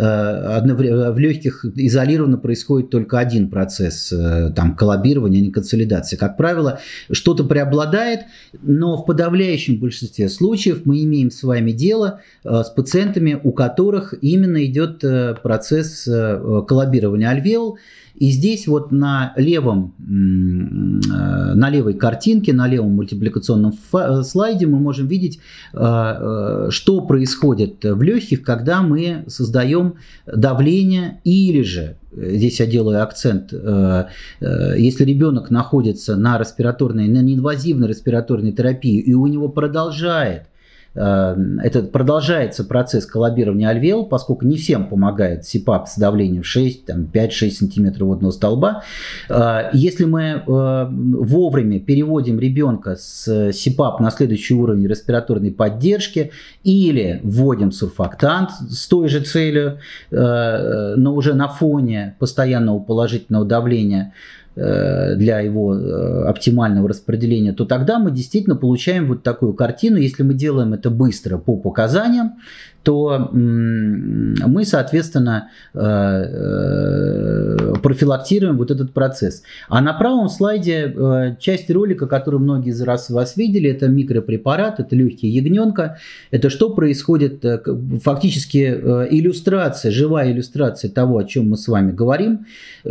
изолированно происходит только один процесс там, коллабирования, а не консолидации. Как правило, что-то преобладает, но в подавляющем большинстве случаев мы имеем с вами дело с пациентами, у которых именно идет процесс коллабирования альвеол. И здесь вот на левой картинке, на левом мультипликационном слайде мы можем видеть, что происходит в легких, когда мы создаем давление, или же, здесь я делаю акцент, если ребенок находится на неинвазивной респираторной терапии, и у него продолжается процесс коллабирования альвеол, поскольку не всем помогает СИПАП с давлением 5-6 см водного столба. Если мы вовремя переводим ребенка с СИПАП на следующий уровень респираторной поддержки или вводим сурфактант с той же целью, но уже на фоне постоянного положительного давления, для его оптимального распределения, то тогда мы действительно получаем вот такую картину. Если мы делаем это быстро по показаниям, то мы, соответственно, профилактируем вот этот процесс. А на правом слайде часть ролика, которую многие из вас видели, это микропрепарат, это легкие ягненка. Это что происходит? Фактически иллюстрация, живая иллюстрация того, о чем мы с вами говорим,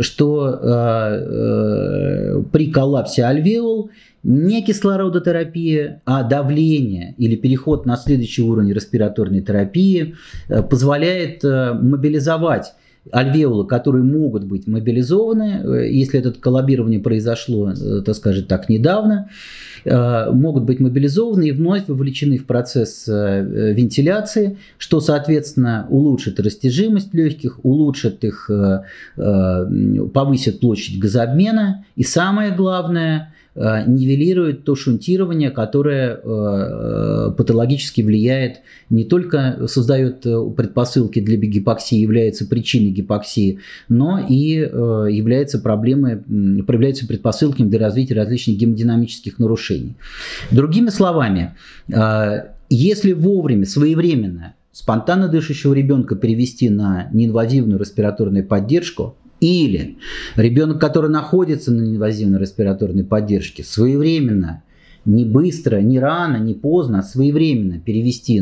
что при коллапсе альвеол не кислородотерапия, а давление или переход на следующий уровень респираторной терапии позволяет мобилизовать альвеолы, которые могут быть мобилизованы, если это коллабирование произошло, так скажем так, недавно, могут быть мобилизованы и вновь вовлечены в процесс вентиляции, что, соответственно, улучшит растяжимость легких, улучшит их, повысит площадь газообмена и, самое главное, нивелирует то шунтирование, которое патологически влияет, не только создает предпосылки для гипоксии, является причиной гипоксии, но и является предпосылками для развития различных гемодинамических нарушений. Другими словами, если вовремя, своевременно спонтанно дышащего ребенка перевести на неинвазивную респираторную поддержку, или ребенок, который находится на неинвазивной респираторной поддержке, своевременно, не быстро, не рано, не поздно, а своевременно перевести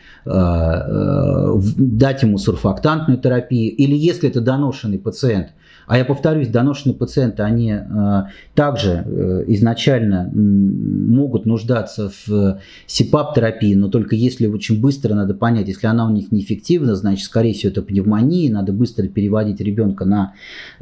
дать ему сурфактантную терапию, или если это доношенный пациент, а я повторюсь, доношенные пациенты, они также изначально могут нуждаться в СИПАП-терапии, но только если очень быстро, надо понять, если она у них неэффективна, значит, скорее всего, это пневмония, надо быстро переводить ребенка на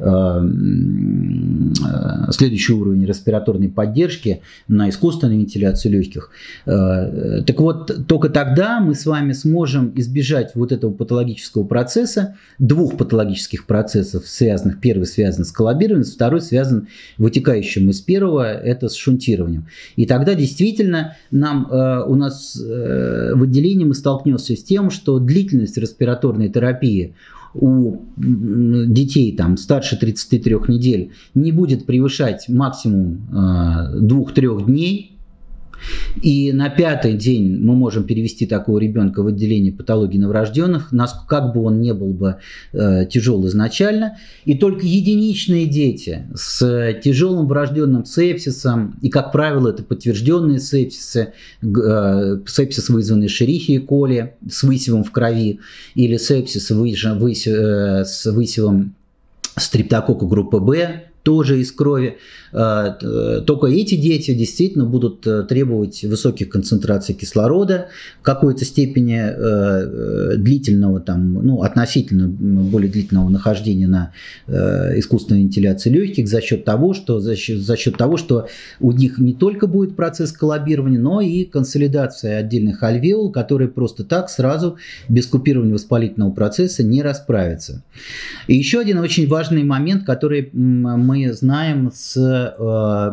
следующий уровень респираторной поддержки, на искусственную вентиляцию легких. Так вот, только тогда мы с вами сможем избежать вот этого патологического процесса, двух патологических процессов, связанных, первый связан с коллабированием, второй связан вытекающим из первого, это с шунтированием. И тогда действительно у нас в отделении мы столкнемся с тем, что длительность респираторной терапии у детей там, старше 33 недель не будет превышать максимум 2-3 дней. И на 5-й день мы можем перевести такого ребенка в отделение патологии новорожденных, как бы он не был бы тяжел изначально. И только единичные дети с тяжелым врожденным сепсисом, и, как правило, это подтвержденные сепсисы, сепсис, вызванный Эшерихией коли с высевом в крови, или сепсис с высевом стрептококка группы В, тоже из крови. Только эти дети действительно будут требовать высоких концентраций кислорода, какой-то степени длительного, относительно более длительного нахождения на искусственной вентиляции легких за счет того, что у них не только будет процесс коллабирования, но и консолидация отдельных альвеол, которые просто так сразу без купирования воспалительного процесса не расправятся. И еще один очень важный момент, который мы мы знаем со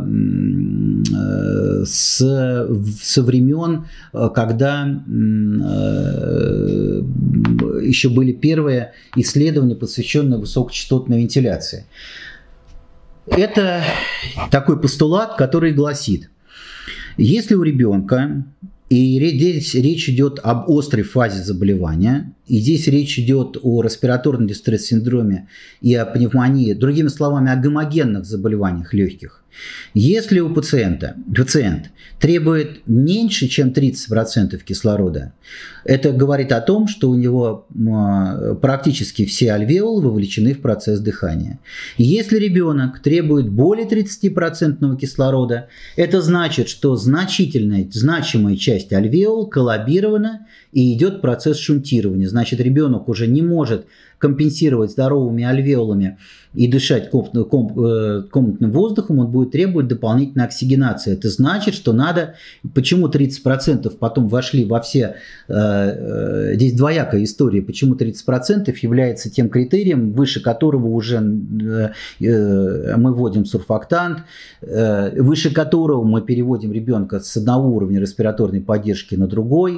времен, когда еще были первые исследования, посвященные высокочастотной вентиляции. Это такой постулат, который гласит: если у ребенка, и здесь речь идет об острой фазе заболевания, и здесь речь идет о респираторном дистресс-синдроме и о пневмонии, другими словами, о гомогенных заболеваниях легких. Если у пациент требует меньше, чем 30% кислорода, это говорит о том, что у него практически все альвеолы вовлечены в процесс дыхания. Если ребенок требует более 30% кислорода, это значит, что значимая часть альвеол коллабирована и идет процесс шунтирования. Значит, ребенок уже не может компенсировать здоровыми альвеолами и дышать комнатным воздухом, он будет требовать дополнительной оксигенации. Это значит, что надо... Почему 30% потом вошли во все... Здесь двоякая история. Почему 30% является тем критерием, выше которого уже мы вводим сурфактант, выше которого мы переводим ребенка с одного уровня респираторной поддержки на другой,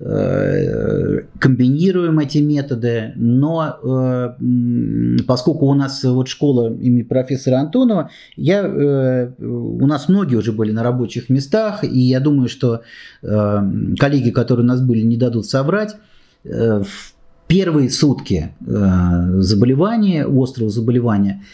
комбинируем эти методы, но поскольку у нас вот школа имени профессора Антонова, у нас многие уже были на рабочих местах, и я думаю, что коллеги, которые у нас были, не дадут соврать. В первые сутки заболевания, острого заболевания,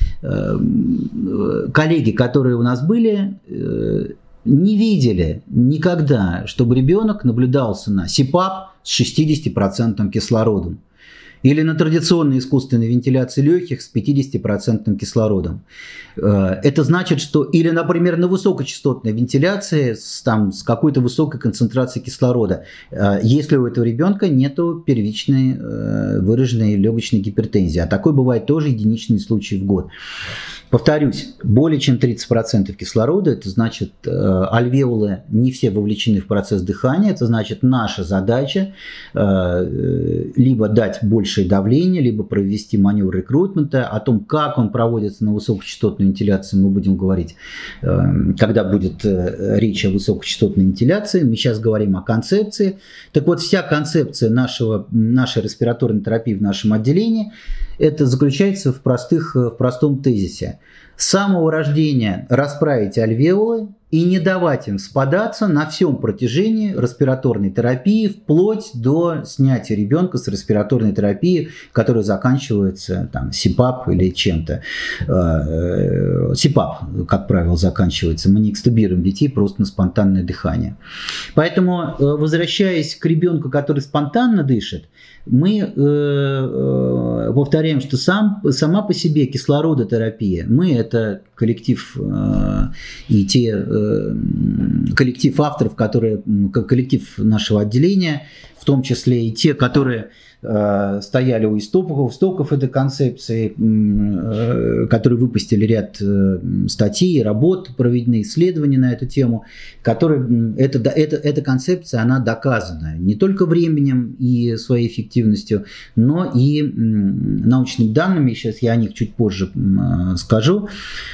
коллеги, которые у нас были, не видели никогда, чтобы ребенок наблюдался на СИПАП с 60% кислородом или на традиционной искусственной вентиляции легких с 50% кислородом. Это значит, что... Или, например, на высокочастотной вентиляции с какой-то высокой концентрацией кислорода, если у этого ребенка нет первичной выраженной легочной гипертензии. А такой бывает тоже единичный случай в год. Повторюсь, более чем 30% кислорода, это значит, альвеолы не все вовлечены в процесс дыхания, это значит, наша задача либо дать большее давление, либо провести маневр рекрутмента. О том, как он проводится на высокочастотной вентиляции, мы будем говорить, когда будет речь о высокочастотной вентиляции. Мы сейчас говорим о концепции. Так вот, вся концепция нашей респираторной терапии в нашем отделении, это заключается в простом тезисе. С самого рождения расправить альвеолы и не давать им спадаться на всем протяжении респираторной терапии, вплоть до снятия ребенка с респираторной терапии, которая заканчивается СИПАП или чем-то. СИПАП, как правило, заканчивается. Мы не экстубируем детей просто на спонтанное дыхание. Поэтому, возвращаясь к ребенку, который спонтанно дышит, мы повторяем, что сама по себе кислородотерапия, мы это коллектив коллектив авторов, коллектив нашего отделения, в том числе и те, которые стояли у истоков этой концепции, которые выпустили ряд статей, работ, проведены исследования на эту тему, эта концепция, она доказана не только временем и своей эффективностью, но и научными данными, сейчас я о них чуть позже скажу.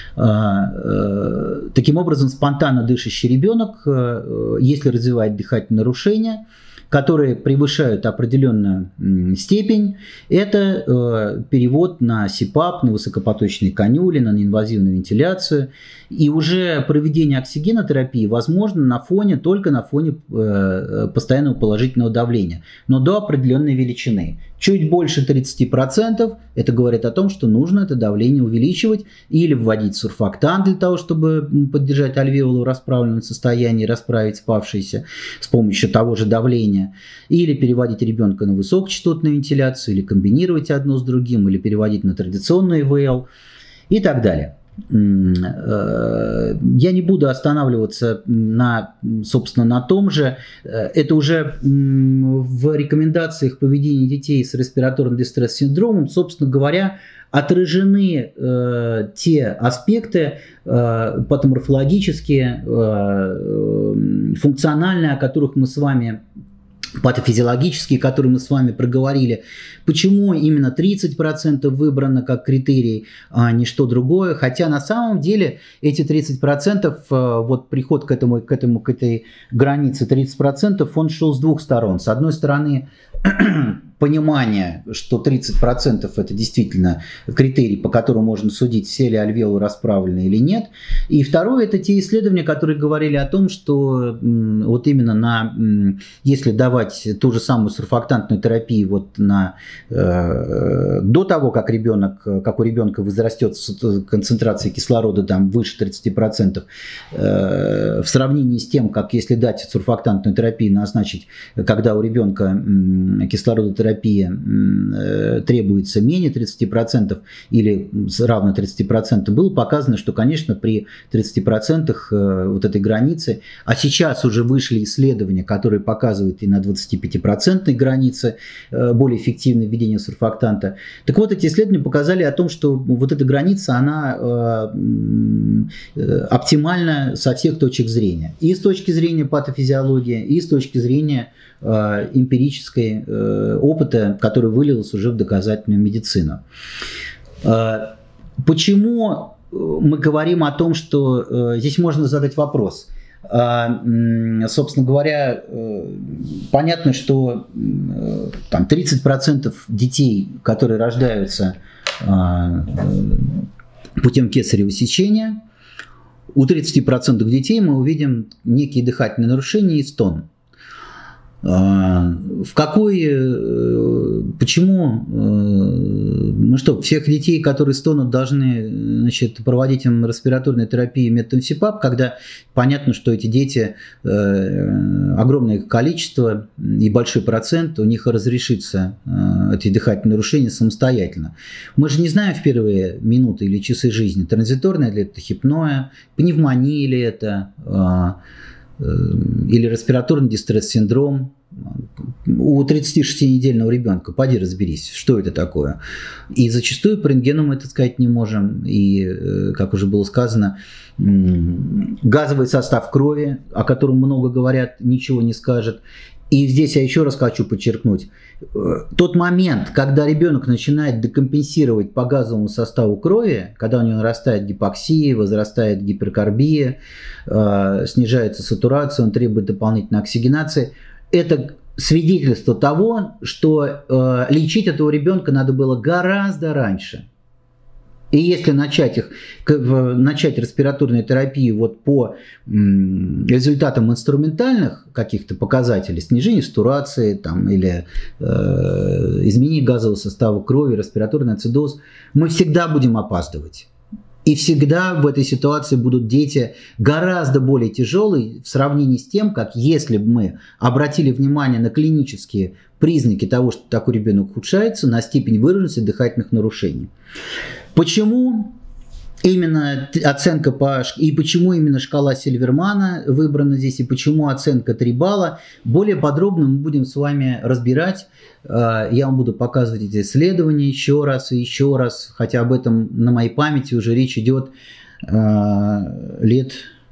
Таким образом, спонтанно дышащий ребенок, если развивает дыхательные нарушения, которые превышают определенную степень, это перевод на СИПАП, на высокопоточные канюли, на неинвазивную вентиляцию. И уже проведение оксигенотерапии возможно только на фоне постоянного положительного давления, но до определенной величины. Чуть больше 30% это говорит о том, что нужно это давление увеличивать или вводить сурфактант для того, чтобы поддержать альвеолу в расправленном состоянии, расправить спавшиеся с помощью того же давления, или переводить ребенка на высокочастотную вентиляцию, или комбинировать одно с другим, или переводить на традиционный ИВЛ и так далее. Я не буду останавливаться собственно, на том же. Это уже в рекомендациях поведения детей с респираторным дистресс-синдромом, собственно говоря, отражены те аспекты патоморфологические, функциональные, о которых мы с вами патофизиологические, которые мы с вами проговорили. Почему именно 30% выбрано как критерий, а не что другое? Хотя на самом деле эти 30%, вот приход к этой границе 30%, он шел с двух сторон. С одной стороны, понимание, что 30% это действительно критерий, по которому можно судить, все ли альвеолы расправлены или нет. И второе, это те исследования, которые говорили о том, что вот именно если давать ту же самую сурфактантную терапию вот до того, как у ребенка возрастет концентрация кислорода там, выше 30%, в сравнении с тем, как если дать сурфактантную терапию, назначить, когда у ребенка кислородотерапия требуется менее 30% или равно 30%, было показано, что, конечно, при 30% вот этой границы, а сейчас уже вышли исследования, которые показывают и на 25% границе более эффективное введение сурфактанта. Так вот, эти исследования показали о том, что вот эта граница, она оптимальна со всех точек зрения. И с точки зрения патофизиологии, и с точки зрения эмпирической опыта, который вылился уже в доказательную медицину. Почему мы говорим о том, что здесь можно задать вопрос? Собственно говоря, понятно, что там 30% детей, которые рождаются путем кесарево сечения, у 30% детей мы увидим некие дыхательные нарушения и стон. Почему? Мы что, всех детей, которые стонут, должны, значит, проводить им респираторную терапию методом СИПАП, когда понятно, что эти дети, огромное количество и большой процент, у них разрешится эти дыхательные нарушения самостоятельно. Мы же не знаем в первые минуты или часы жизни, транзиторное ли это, хипное, пневмония ли это, или респираторный дистресс-синдром у 36-недельного ребенка. Поди разберись, что это такое. И зачастую по рентгену мы это сказать не можем. И, как уже было сказано, газовый состав крови, о котором много говорят, ничего не скажет. И здесь я еще раз хочу подчеркнуть, тот момент, когда ребенок начинает декомпенсировать по газовому составу крови, когда у него нарастает гипоксия, возрастает гиперкарбия, снижается сатурация, он требует дополнительной оксигенации, это свидетельство того, что лечить этого ребенка надо было гораздо раньше. И если начать респираторную терапию вот по результатам инструментальных каких-то показателей, снижение сатурации там, или изменение газового состава крови, респираторный ацидоз, мы всегда будем опаздывать. И всегда в этой ситуации будут дети гораздо более тяжелые в сравнении с тем, как если бы мы обратили внимание на клинические признаки того, что такой ребенок ухудшается, на степень выраженности дыхательных нарушений. Почему именно оценка и почему именно шкала Сильвермана выбрана здесь, и почему оценка 3 балла, более подробно мы будем с вами разбирать. Я вам буду показывать эти исследования еще раз и еще раз, хотя об этом на моей памяти уже речь идет лет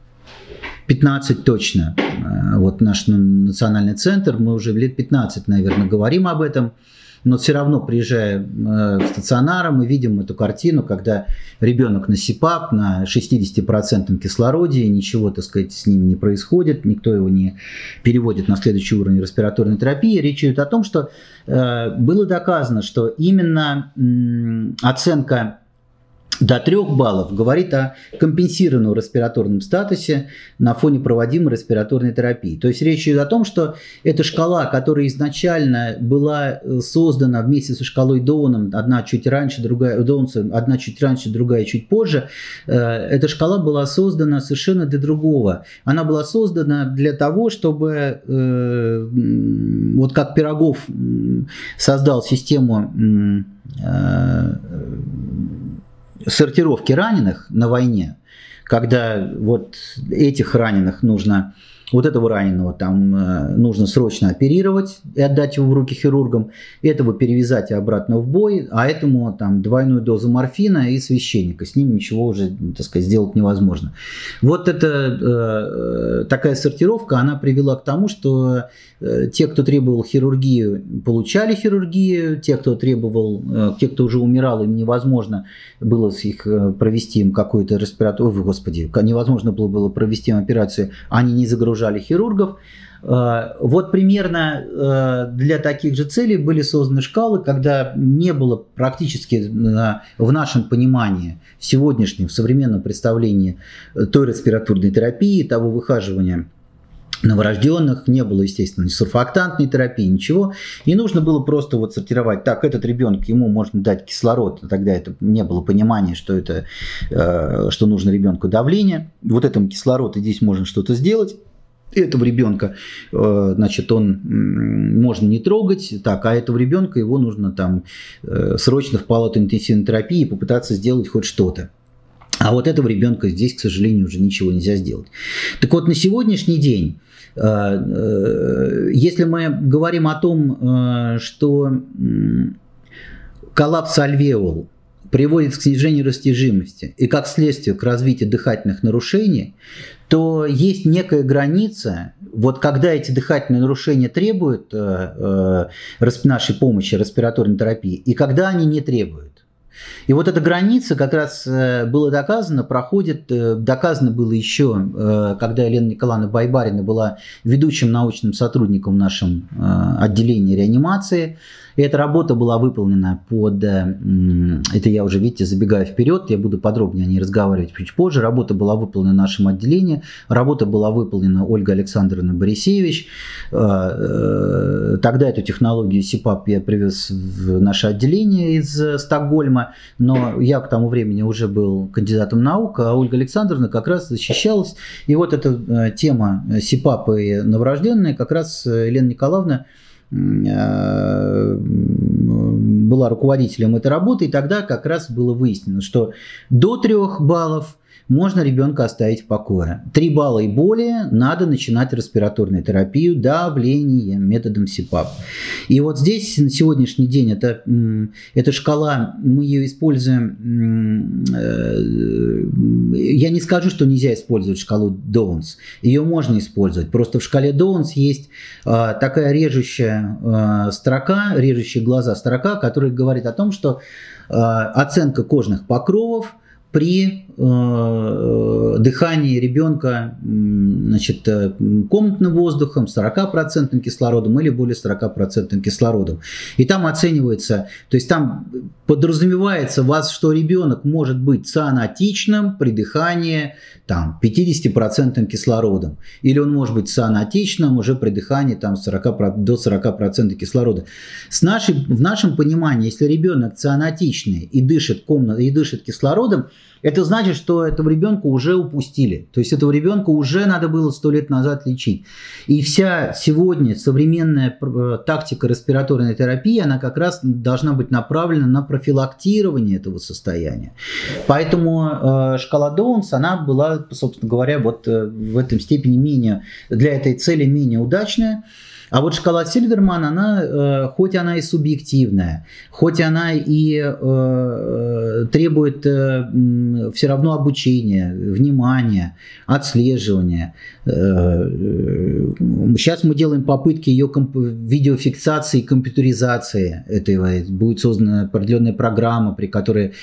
15 точно. Вот наш национальный центр, мы уже лет 15, наверное, говорим об этом. Но все равно, приезжая в стационар, мы видим эту картину, когда ребенок на СИПАП, на 60% кислороде, ничего, так сказать, с ним не происходит, никто его не переводит на следующий уровень респираторной терапии. Речь идет о том, что было доказано, что именно оценка до 3 баллов говорит о компенсированном респираторном статусе на фоне проводимой респираторной терапии. То есть речь идет о том, что эта шкала, которая изначально была создана вместе со шкалой Доуна, одна чуть раньше, другая чуть позже, эта шкала была создана совершенно для другого. Она была создана для того, чтобы, вот как Пирогов создал систему сортировки раненых на войне, когда вот этих раненых нужно вот этого раненого там нужно срочно оперировать и отдать его в руки хирургам, этого перевязать и обратно в бой, а этому там двойную дозу морфина и священника. С ним ничего уже, так сказать, сделать невозможно. Вот эта такая сортировка, она привела к тому, что те, кто требовал хирургию, получали хирургию, те, кто уже умирал, им невозможно было провести им какую-то респираторную, невозможно было провести им операцию, они не загружали хирургов. Вот примерно для таких же целей были созданы шкалы, когда не было практически в нашем понимании, в сегодняшнем, в современном представлении той респираторной терапии, того выхаживания новорожденных, не было, естественно, ни сурфактантной терапии, ничего. И нужно было просто вот сортировать. Так, этот ребенок, ему можно дать кислород. Тогда это не было понимания, что нужно ребенку давление. Вот этому кислород, и здесь можно что-то сделать. Этого ребенка, значит, можно не трогать, так, а этого ребенка его нужно там срочно в палату интенсивной терапии попытаться сделать хоть что-то. А вот этого ребенка здесь, к сожалению, уже ничего нельзя сделать. Так вот, на сегодняшний день, если мы говорим о том, что коллапс альвеол приводит к снижению растяжимости и как следствие к развитию дыхательных нарушений, то есть некая граница, вот когда эти дыхательные нарушения требуют нашей помощи, респираторной терапии, и когда они не требуют. И вот эта граница, как раз было доказано, доказано было еще, когда Елена Николаевна Байбарина была ведущим научным сотрудником в нашем отделении реанимации. И эта работа была выполнена это я уже, видите, забегаю вперед, я буду подробнее о ней разговаривать чуть позже. Работа была выполнена в нашем отделении, работа была выполнена Ольгой Александровной Борисевич. Тогда эту технологию СИПАП я привез в наше отделение из Стокгольма, но я к тому времени уже был кандидатом наук, а Ольга Александровна как раз защищалась. И вот эта тема СИПАП и новорожденные, как раз Елена Николаевна была руководителем этой работы, и тогда как раз было выяснено, что до 3 баллов можно ребенка оставить в покое. 3 балла и более надо начинать респираторную терапию, давление методом СИПАП. И вот здесь на сегодняшний день эта шкала, мы ее используем, я не скажу, что нельзя использовать шкалу Доунс, ее можно использовать, просто в шкале Доунс есть такая режущая строка, режущая глаза строка, которая говорит о том, что оценка кожных покровов при дыхании ребенка, значит, комнатным воздухом, 40% кислородом или более 40% кислородом. И там оценивается, то есть там подразумевается что ребенок может быть цианотичным при дыхании там, 50% кислородом. Или он может быть цианотичным уже при дыхании там, до 40% кислорода. В нашем понимании, если ребенок цианотичный и дышит кислородом, это значит, что этого ребенка уже упустили. То есть этого ребенка уже надо было 100 лет назад лечить. И вся сегодня современная тактика респираторной терапии, она как раз должна быть направлена на профилактирование этого состояния. Поэтому шкала Доунс, она была, собственно говоря, вот в этом степени для этой цели менее удачная. А вот шкала Сильверман, хоть она и субъективная, хоть она и требует все равно обучения, внимания, отслеживания. Сейчас мы делаем попытки ее видеофиксации и компьютеризации этого. Будет создана определенная программа, при которой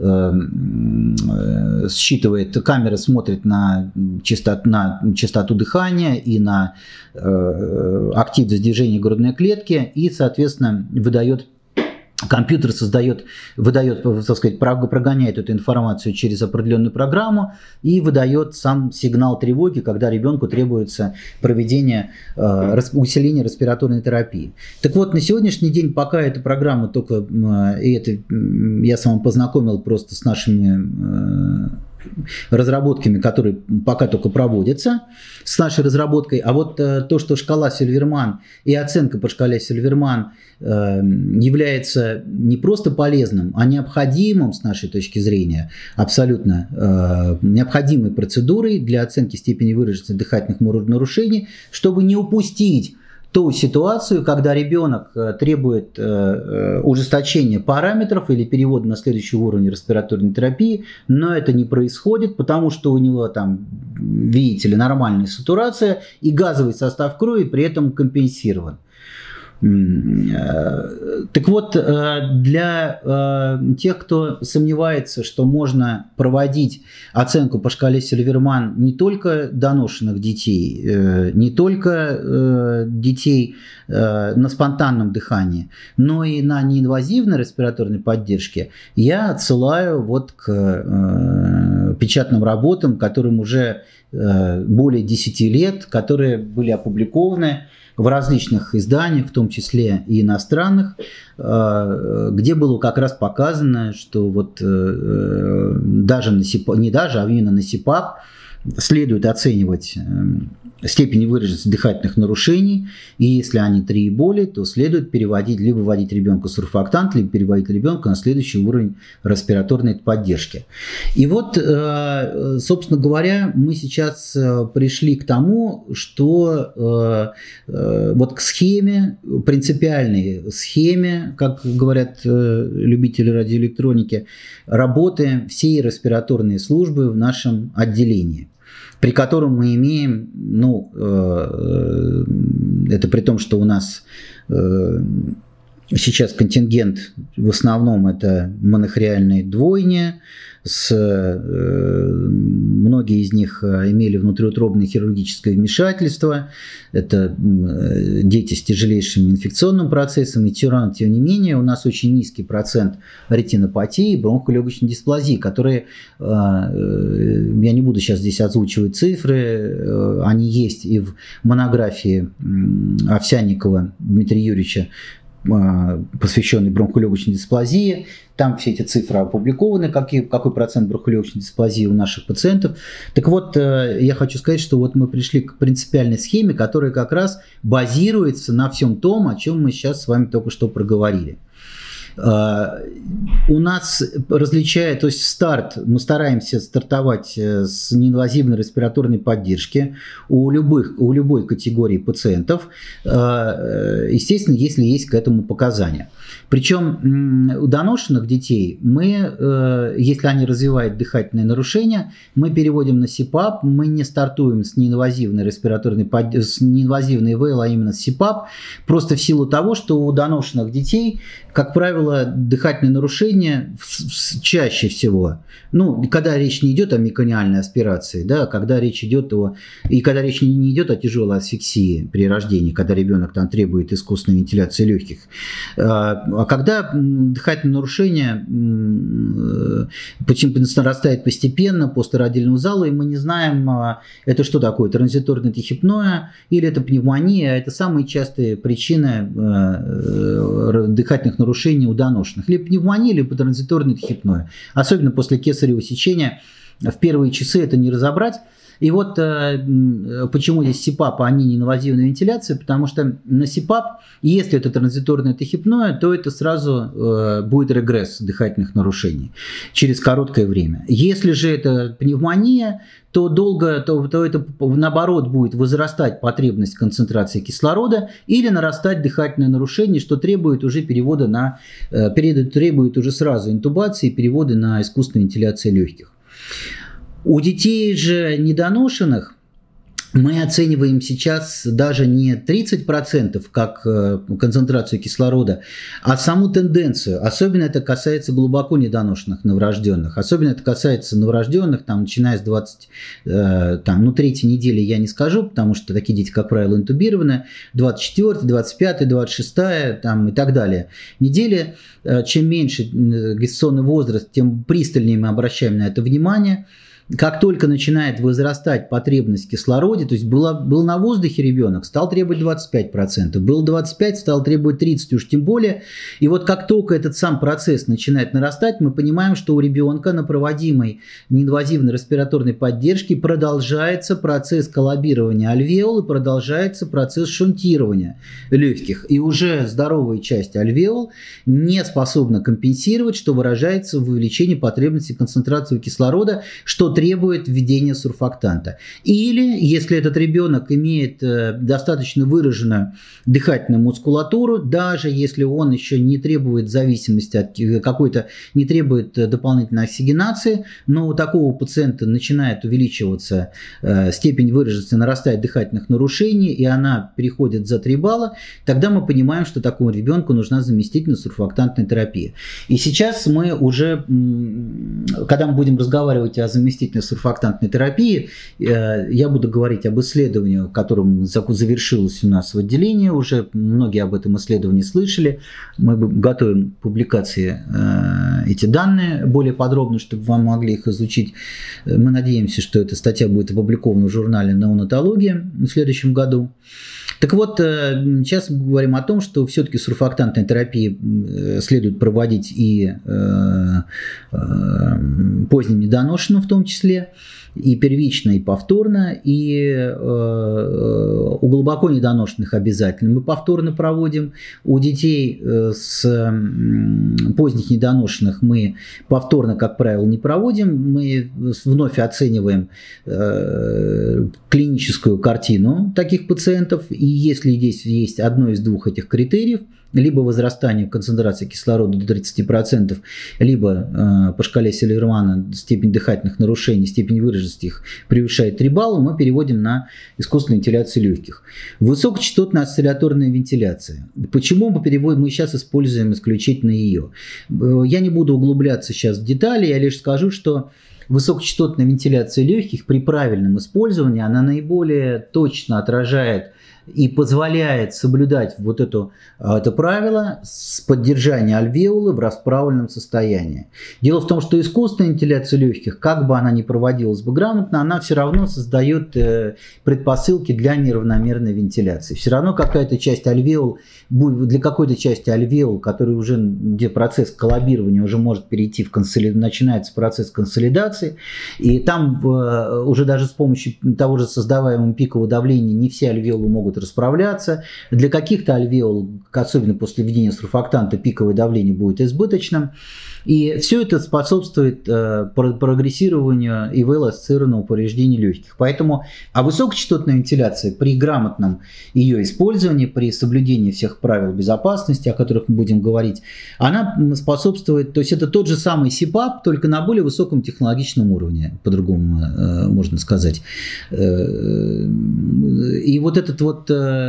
камера смотрит на частоту дыхания и на активность движения грудной клетки и, соответственно, компьютер так сказать, прогоняет эту информацию через определенную программу и выдает сам сигнал тревоги, когда ребенку требуется проведение усиления респираторной терапии. Так вот, на сегодняшний день пока эта программа только, я сам познакомил просто с нашими разработками, которые пока только проводятся, с нашей разработкой. А вот то, что шкала Сильверман и оценка по шкале Сильверман является не просто полезным, а необходимым с нашей точки зрения, абсолютно необходимой процедурой для оценки степени выраженности дыхательных нарушений, чтобы не упустить ту ситуацию, когда ребенок требует ужесточения параметров или перевода на следующий уровень респираторной терапии, но это не происходит, потому что у него там, видите ли, нормальная сатурация и газовый состав крови при этом компенсирован. Так вот, для тех, кто сомневается, что можно проводить оценку по шкале Сильверман не только доношенных детей, не только детей на спонтанном дыхании, но и на неинвазивной респираторной поддержке, я отсылаю вот к печатным работам, которым уже более 10 лет, которые были опубликованы в различных изданиях, в том числе и иностранных, где было как раз показано, что вот даже на СИПАП, не даже, а именно на СИПАП следует оценивать степень выраженности дыхательных нарушений, и если они 3 и более, то следует переводить, либо вводить ребенку сурфактант, либо переводить ребенка на следующий уровень респираторной поддержки. И вот, собственно говоря, мы сейчас пришли к тому, что вот к схеме, принципиальной схеме, как говорят любители радиоэлектроники, работы всей респираторной службы в нашем отделении, при котором мы имеем, ну, это при том, что у нас сейчас контингент в основном это моноходиальные двойни, многие из них имели внутриутробное хирургическое вмешательство, это дети с тяжелейшим инфекционным процессом, и тем не менее у нас очень низкий процент ретинопатии и бронхолегочной дисплазии, которые, я не буду сейчас здесь озвучивать цифры, они есть и в монографии Овсянникова Дмитрия Юрьевича, посвященный бронхолегочной дисплазии. Там все эти цифры опубликованы, какой процент бронхолегочной дисплазии у наших пациентов. Так вот, я хочу сказать, что вот мы пришли к принципиальной схеме, которая как раз базируется на всем том, о чем мы сейчас с вами только что проговорили. У нас различает, то есть старт, мы стараемся стартовать с неинвазивной респираторной поддержки у любой категории пациентов, естественно, если есть к этому показания. Причем у доношенных детей мы, если они развивают дыхательные нарушения, мы переводим на СИПАП, мы не стартуем с неинвазивной респираторной поддержки, с неинвазивной ИВЛ, а именно с СИПАП, просто в силу того, что у доношенных детей, как правило, дыхательные нарушения чаще всего, ну, когда речь не идет о мекониальной аспирации, да, когда речь идет когда речь не идет о тяжелой асфиксии при рождении, когда ребенок там требует искусственной вентиляции легких, а когда дыхательное нарушение нарастает постепенно после родильного зала, и мы не знаем, это что такое, транзиторное тахипноя или это пневмония, это самые частые причины дыхательных нарушений у доношенных. Либо пневмония, либо транзиторное тахипноя. Особенно после кесарево сечения в первые часы это не разобрать. И вот почему здесь СИПАП, а не неинвазивная вентиляция, потому что на СИПАП, если это транзиторное тахипноя, то это сразу будет регресс дыхательных нарушений через короткое время. Если же это пневмония, то это наоборот будет возрастать потребность концентрации кислорода или нарастать дыхательное нарушение, что требует уже требует уже сразу интубации и перевода на искусственную вентиляцию легких. У детей же недоношенных мы оцениваем сейчас даже не 30% как концентрацию кислорода, а саму тенденцию. Особенно это касается глубоко недоношенных новорожденных. Особенно это касается новорожденных, там, начиная с 3-й недели я не скажу, потому что такие дети, как правило, интубированы, 24-й, 25-й, 26-я там, и так далее. Недели, чем меньше гестационный возраст, тем пристальнее мы обращаем на это внимание. как только начинает возрастать потребность в кислороде, то есть был на воздухе ребенок, стал требовать 25%, был 25%, стал требовать 30%, уж тем более. И вот как только этот сам процесс начинает нарастать, мы понимаем, что у ребенка на проводимой неинвазивной респираторной поддержке продолжается процесс коллабирования альвеол и продолжается процесс шунтирования легких. И уже здоровая часть альвеол не способна компенсировать, что выражается в увеличении потребности концентрации кислорода, что требует введения сурфактанта. Или, если этот ребенок имеет достаточно выраженную дыхательную мускулатуру, даже если он еще не требует зависимости от какой-то, не требует дополнительной оксигенации, но у такого пациента начинает увеличиваться степень выраженности, нарастает дыхательных нарушений, и она переходит за 3 балла, тогда мы понимаем, что такому ребенку нужна заместительная сурфактантная терапия. И сейчас мы уже, когда мы будем разговаривать о заместительной сурфактантной терапии, я буду говорить об исследовании, которым завершилось у нас в отделении, уже многие об этом исследовании слышали. Мы готовим публикации, эти данные более подробно, чтобы вам могли их изучить. Мы надеемся, что эта статья будет опубликована в журнале «Неонатология» в следующем году. Так вот, сейчас мы говорим о том, что все-таки сурфактантная терапия следует проводить и поздним недоношенным в том числе, и первично, и повторно, и у глубоко недоношенных обязательно мы повторно проводим. У детей с поздних недоношенных мы повторно, как правило, не проводим. Мы вновь оцениваем клиническую картину таких пациентов, и если здесь есть одно из двух этих критериев, либо возрастание концентрации кислорода до 30%, либо по шкале Селлермана степень дыхательных нарушений, степень выраженности их превышает 3 балла, мы переводим на искусственную вентиляцию легких. Высокочастотная осцилляторная вентиляция. Почему мы переводим? Мы сейчас используем исключительно ее. Я не буду углубляться сейчас в детали, я лишь скажу, что высокочастотная вентиляция легких при правильном использовании, она наиболее точно отражает и позволяет соблюдать вот это правило с поддержания альвеолы в расправленном состоянии. Дело в том, что искусственная вентиляция легких, как бы она ни проводилась бы грамотно, она все равно создает предпосылки для неравномерной вентиляции. Все равно какая-то часть альвеол, для какой-то части альвеол, который уже, где процесс коллабирования уже может перейти начинается процесс консолидации, и там уже даже с помощью того же создаваемого пикового давления не все альвеолы могут расправляться. Для каких-то альвеол, особенно после введения сурфактанта, пиковое давление будет избыточным. И все это способствует прогрессированию ИВЛ-ассоциированного повреждения легких. Поэтому высокочастотная вентиляция при грамотном ее использовании, при соблюдении всех правил безопасности, о которых мы будем говорить, она способствует, то есть это тот же самый СИПАП, только на более высоком технологичном уровне, по-другому можно сказать. И вот этот вот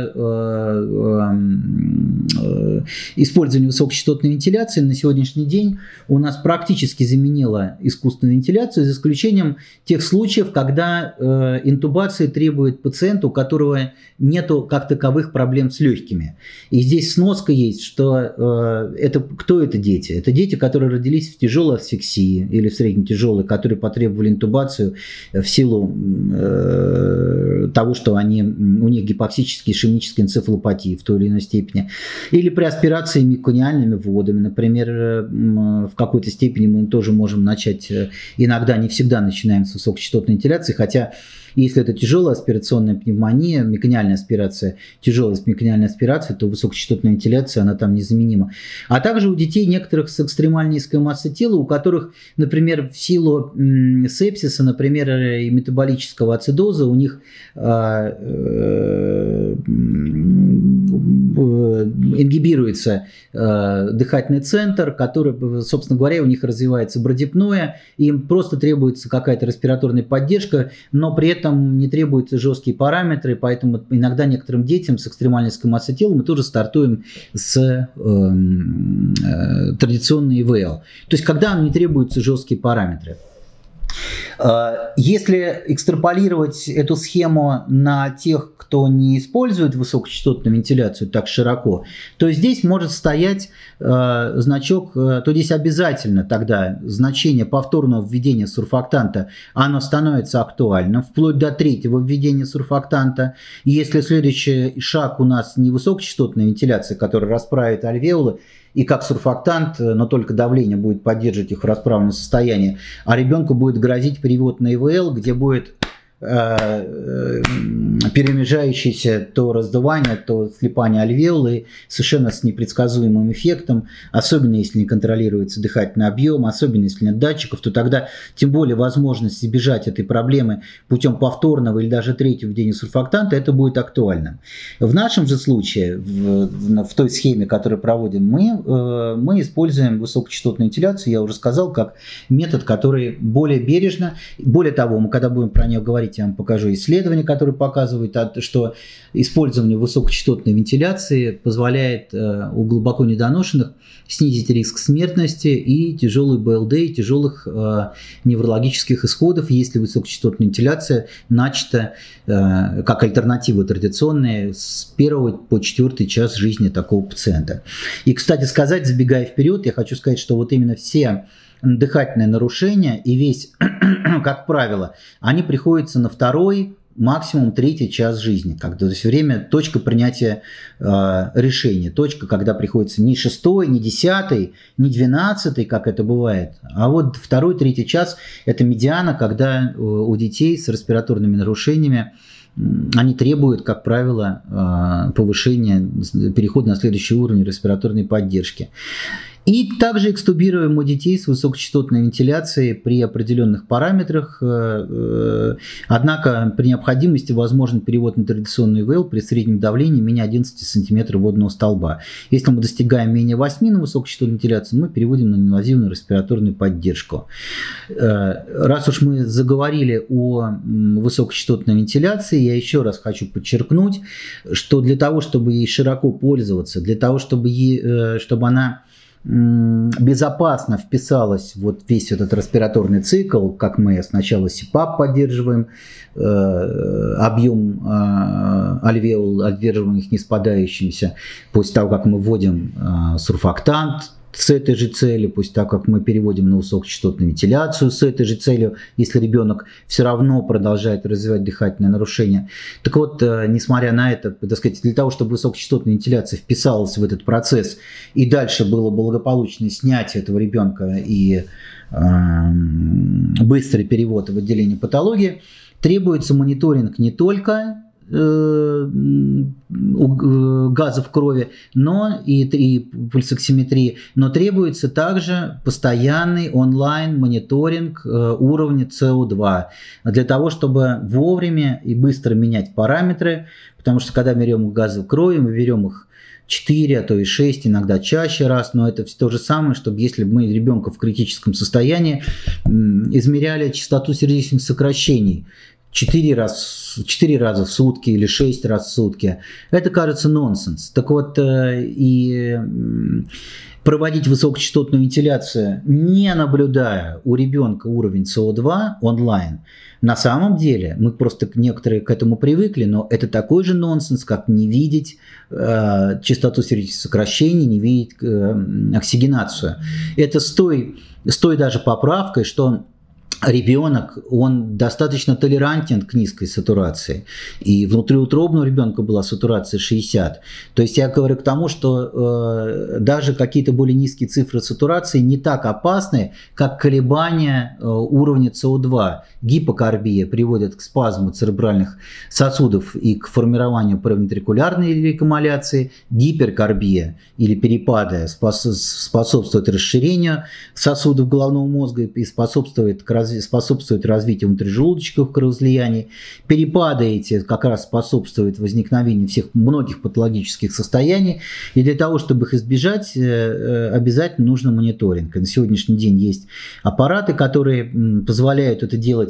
использование высокочастотной вентиляции на сегодняшний день у нас практически заменила искусственную вентиляцию, за исключением тех случаев, когда интубация требует пациента, у которого нету как таковых проблем с легкими. И здесь сноска есть, что кто это дети? Это дети, которые родились в тяжелой асфиксии или в средне-тяжелой, которые потребовали интубацию в силу того, что у них гипоксические ишемические энцефалопатии в той или иной степени. Или при аспирации мекониальными водами, например, в какой-то степени мы тоже можем начать, иногда, не всегда начинаем с высокочастотной вентиляции, хотя если это тяжелая аспирационная пневмония, мекониальная аспирация, тяжелая мекониальная аспирация, то высокочастотная вентиляция, она там незаменима. А также у детей некоторых с экстремально низкой массой тела, у которых, например, в силу сепсиса, например, и метаболического ацидоза, у них ингибируется дыхательный центр, который, собственно говоря, у них развивается брадипноя, им просто требуется какая-то респираторная поддержка, но при этом не требуются жесткие параметры, поэтому иногда некоторым детям с экстремально низкой массой тела мы тоже стартуем с традиционной ИВЛ. То есть, когда не требуются жесткие параметры. Если экстраполировать эту схему на тех, кто не использует высокочастотную вентиляцию так широко, то здесь может стоять значок, то здесь обязательно тогда значение повторного введения сурфактанта, оно становится актуальным, вплоть до третьего введения сурфактанта. И если следующий шаг у нас не высокочастотная вентиляция, которая расправит альвеолы, и как сурфактант, но только давление будет поддерживать их в расправленном состоянии, а ребенку будет грозить перевод на ИВЛ, где будет перемежающееся то раздувание, то слипание альвеолы совершенно с непредсказуемым эффектом, особенно если не контролируется дыхательный объем, особенно если нет датчиков, то тогда тем более возможность избежать этой проблемы путем повторного или даже третьего введения сурфактанта, это будет актуально. В нашем же случае, в той схеме, которую проводим мы используем высокочастотную вентиляцию, я уже сказал, как метод, который более бережно, более того, мы когда будем про нее говорить, я вам покажу исследования, которые показывают, что использование высокочастотной вентиляции позволяет у глубоко недоношенных снизить риск смертности и тяжелой БЛД, и тяжелых неврологических исходов, если высокочастотная вентиляция начата как альтернатива традиционная с 1 по 4 час жизни такого пациента. И, кстати сказать, забегая вперед, я хочу сказать, что вот именно все дыхательные нарушения и весь, как правило, они приходятся на второй, максимум третий час жизни, когда, то есть время, точка принятия решения, точка, когда приходится не 6-й, не 10-й, не 12-й, как это бывает, а вот 2-3 час – это медиана, когда у детей с респираторными нарушениями они требуют, как правило, повышения, перехода на следующий уровень респираторной поддержки. И также экстубируем у детей с высокочастотной вентиляцией при определенных параметрах. Однако при необходимости возможен перевод на традиционный ИВЛ при среднем давлении менее 11 см водного столба. Если мы достигаем менее 8 на высокочастотной вентиляции, мы переводим на неинвазивную респираторную поддержку. Раз уж мы заговорили о высокочастотной вентиляции, я еще раз хочу подчеркнуть, что для того, чтобы ей широко пользоваться, для того, чтобы она безопасно вписалась вот весь этот респираторный цикл, как мы сначала СИПАП поддерживаем, объем альвеол поддерживаем их не спадающимся, после того, как мы вводим сурфактант с этой же целью, после того, как мы переводим на высокочастотную вентиляцию с этой же целью, если ребенок все равно продолжает развивать дыхательное нарушение. Так вот, несмотря на это, так сказать, для того, чтобы высокочастотная вентиляция вписалась в этот процесс и дальше было благополучное снятие этого ребенка и быстрый перевод в отделение патологии, требуется мониторинг не только газов крови, но и пульсоксиметрии, но требуется также постоянный онлайн-мониторинг уровня СО2 для того, чтобы вовремя и быстро менять параметры, потому что когда мы берем газы крови, мы берем их 4, а то и 6, иногда чаще раз, но это все то же самое, чтобы если мы ребенка в критическом состоянии измеряли частоту сердечных сокращений 4 раза в сутки или 6 раз в сутки. Это кажется нонсенс. Так вот, и проводить высокочастотную вентиляцию, не наблюдая у ребенка уровень СО2 онлайн, на самом деле, мы просто некоторые к этому привыкли, но это такой же нонсенс, как не видеть частоту сердечных сокращений, не видеть оксигенацию. Это с той даже поправкой, что ребенок, он достаточно толерантен к низкой сатурации. И внутриутробного ребенка была сатурация 60. То есть я говорю к тому, что даже какие-то более низкие цифры сатурации не так опасны, как колебания уровня СО2. Гипокарбия приводит к спазму церебральных сосудов и к формированию паравентрикулярной рекомаляции. Гиперкарбия или перепады способствует расширению сосудов головного мозга и способствует развитию внутрижелудочковых кровоизлияний. Перепады эти как раз способствуют возникновению многих патологических состояний. И для того, чтобы их избежать, обязательно нужно мониторинг. И на сегодняшний день есть аппараты, которые позволяют это делать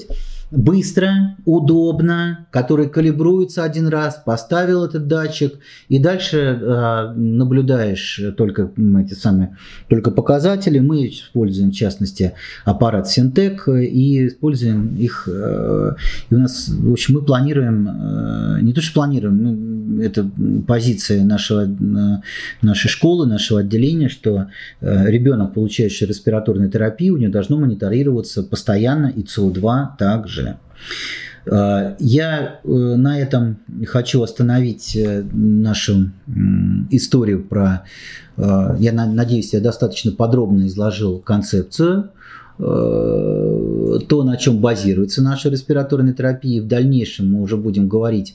быстро, удобно, который калибруется один раз, поставил этот датчик, и дальше наблюдаешь только только показатели. Мы используем, в частности, аппарат Syntec и используем их. И у нас, в общем, мы планируем, не то что планируем, это позиция нашей школы, нашего отделения, что ребенок, получающий респираторную терапию, у него должно мониторироваться постоянно и СО2 также. Я на этом хочу остановить нашу историю про... Я надеюсь, я достаточно подробно изложил концепцию, то, на чем базируется наша респираторная терапия. В дальнейшем мы уже будем говорить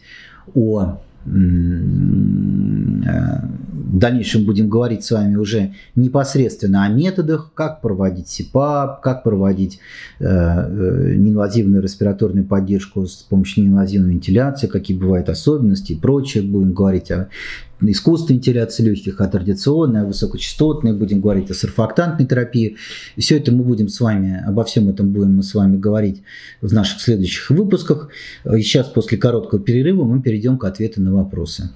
в дальнейшем будем говорить с вами уже непосредственно о методах, как проводить СИПАП, как проводить неинвазивную респираторную поддержку с помощью неинвазивной вентиляции, какие бывают особенности и прочее. Будем говорить о искусственной вентиляции легких, о традиционной, о высокочастотной, будем говорить о сурфактантной терапии. И все это мы будем с вами, обо всем этом будем мы с вами говорить в наших следующих выпусках. И сейчас, после короткого перерыва, мы перейдем к ответу на вопросы.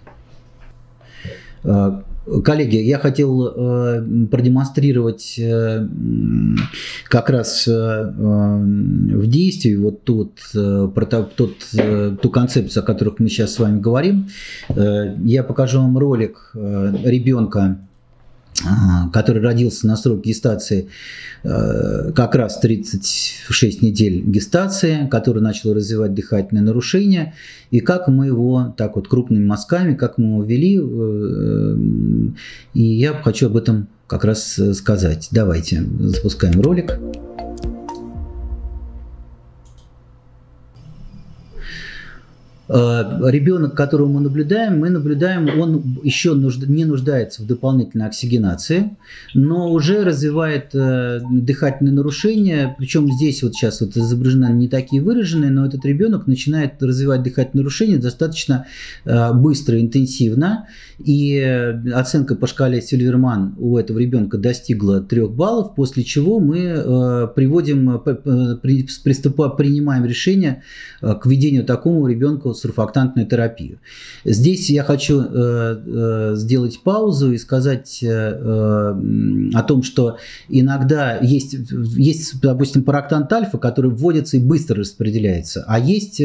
Коллеги, я хотел продемонстрировать как раз в действии вот ту концепцию, о которой мы сейчас с вами говорим. Я покажу вам ролик ребенка, который родился на срок гестации как раз 36 недель гестации, который начал развивать дыхательные нарушения, и как мы его так вот крупными мазками, как мы его вели, и я хочу об этом как раз сказать. Давайте запускаем ролик. Ребенок, которого мы наблюдаем, он еще не нуждается в дополнительной оксигенации, но уже развивает дыхательные нарушения, причем здесь вот сейчас вот изображены не такие выраженные, но этот ребенок начинает развивать дыхательные нарушения достаточно быстро, интенсивно, и оценка по шкале Сильверман у этого ребенка достигла 3 баллов, после чего мы принимаем решение к введению такому ребенку сурфактантную терапию. Здесь я хочу сделать паузу и сказать о том, что иногда есть, допустим, парактант альфа, который вводится и быстро распределяется, а есть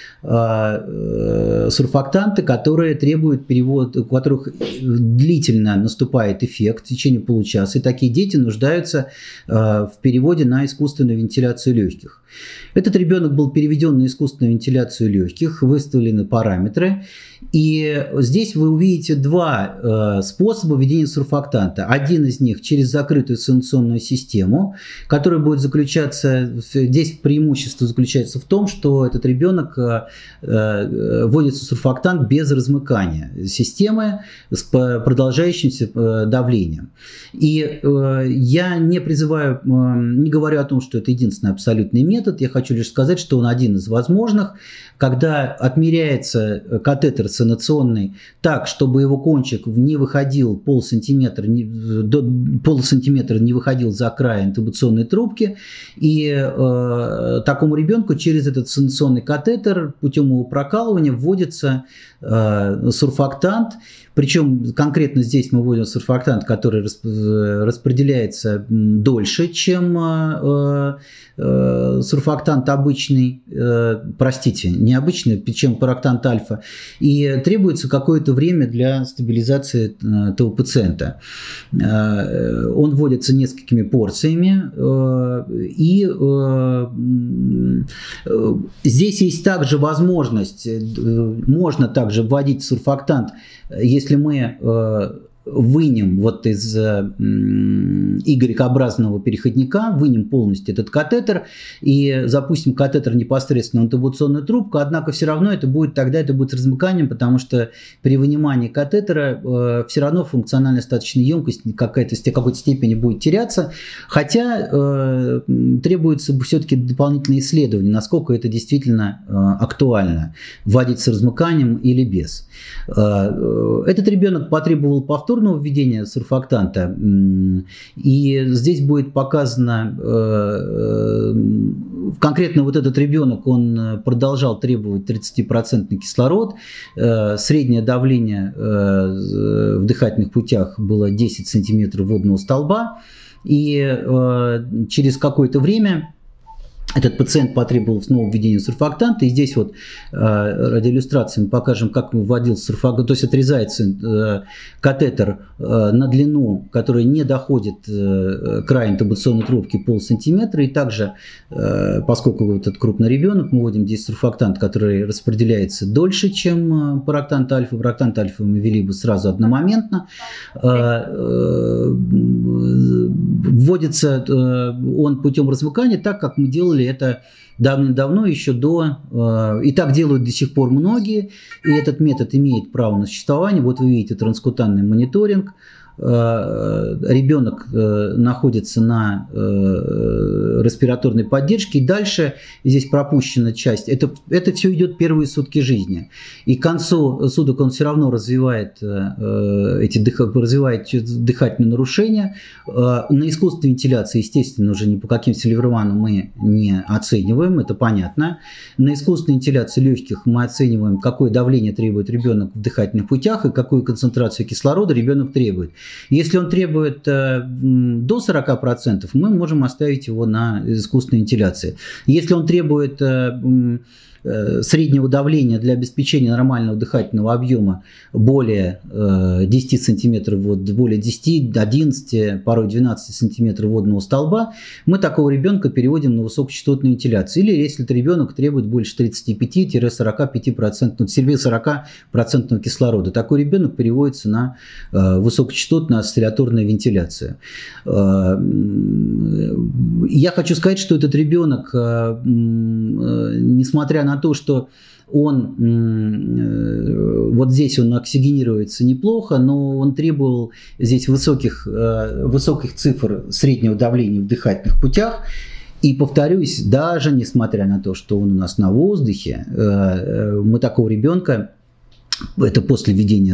сурфактанты, которые требуют перевода, у которых длительно наступает эффект в течение получаса, и такие дети нуждаются в переводе на искусственную вентиляцию легких. Этот ребенок был переведен на искусственную вентиляцию легких, выставлены параметры. И здесь вы увидите два способа введения сурфактанта. Один из них через закрытую санационную систему, которая будет заключаться, здесь преимущество заключается в том, что этот ребенок вводится сурфактант без размыкания системы с продолжающимся давлением. И я не призываю, не говорю о том, что это единственный абсолютный метод, я хочу лишь сказать, что он один из возможных, когда отмеряется катетер санационный так, чтобы его кончик не выходил полсантиметра не выходил за край интубационной трубки, и такому ребенку через этот санационный катетер путем его прокалывания вводится сурфактант. Причем конкретно здесь мы вводим сурфактант, который распределяется дольше, чем сурфактант обычный, не обычный, чем парактант альфа, и требуется какое-то время для стабилизации этого пациента. Он вводится несколькими порциями, и здесь есть также возможность, можно также вводить сурфактант, если мы вынем вот из Y-образного переходника, вынем полностью этот катетер и запустим катетер непосредственно в интубационную трубку, однако все равно это будет с размыканием, потому что при вынимании катетера все равно функциональная остаточная емкость в какой-то степени будет теряться, хотя требуется все-таки дополнительные исследования, насколько это действительно актуально, вводить с размыканием или без. Этот ребенок потребовал повторной повторного введения сурфактанта. И здесь будет показано, конкретно вот этот ребенок, он продолжал требовать 30% кислород. Среднее давление в дыхательных путях было 10 сантиметров водного столба. И через какое-то время этот пациент потребовал снова введения сурфактанта. И здесь вот ради иллюстрации мы покажем, как вводился сурфактант. То есть отрезается катетер на длину, которая не доходит к краю интубационной трубки полсантиметра. И также, поскольку вот этот крупный ребенок, мы вводим здесь сурфактант, который распределяется дольше, чем парактант альфа. Парактант альфа мы ввели бы сразу одномоментно. Вводится он путем размыкания, так как мы делали это давным-давно, еще до, и так делают до сих пор многие, и этот метод имеет право на существование. Вот вы видите транскутанный мониторинг. Ребенок находится на респираторной поддержке, и дальше здесь пропущена часть. Это все идет первые сутки жизни. И к концу суток он все равно развивает дыхательные нарушения. На искусственной вентиляции, естественно, уже ни по каким Сильверманам мы не оцениваем, это понятно. На искусственной вентиляции легких мы оцениваем, какое давление требует ребенок в дыхательных путях и какую концентрацию кислорода ребенок требует. Если он требует до 40%, мы можем оставить его на искусственной вентиляции. Если он требует среднего давления для обеспечения нормального дыхательного объема более 10 сантиметров, более 10, 11, порой 12 сантиметров водного столба, мы такого ребенка переводим на высокочастотную вентиляцию. Или если этот ребенок требует больше 35-45% кислорода, такой ребенок переводится на высокочастотную осцилляторную вентиляцию. Я хочу сказать, что этот ребенок, несмотря на то, что он вот здесь он оксигенируется неплохо, но он требовал здесь высоких цифр среднего давления в дыхательных путях. И повторюсь, даже несмотря на то, что он у нас на воздухе, мы такого ребенка, это после введения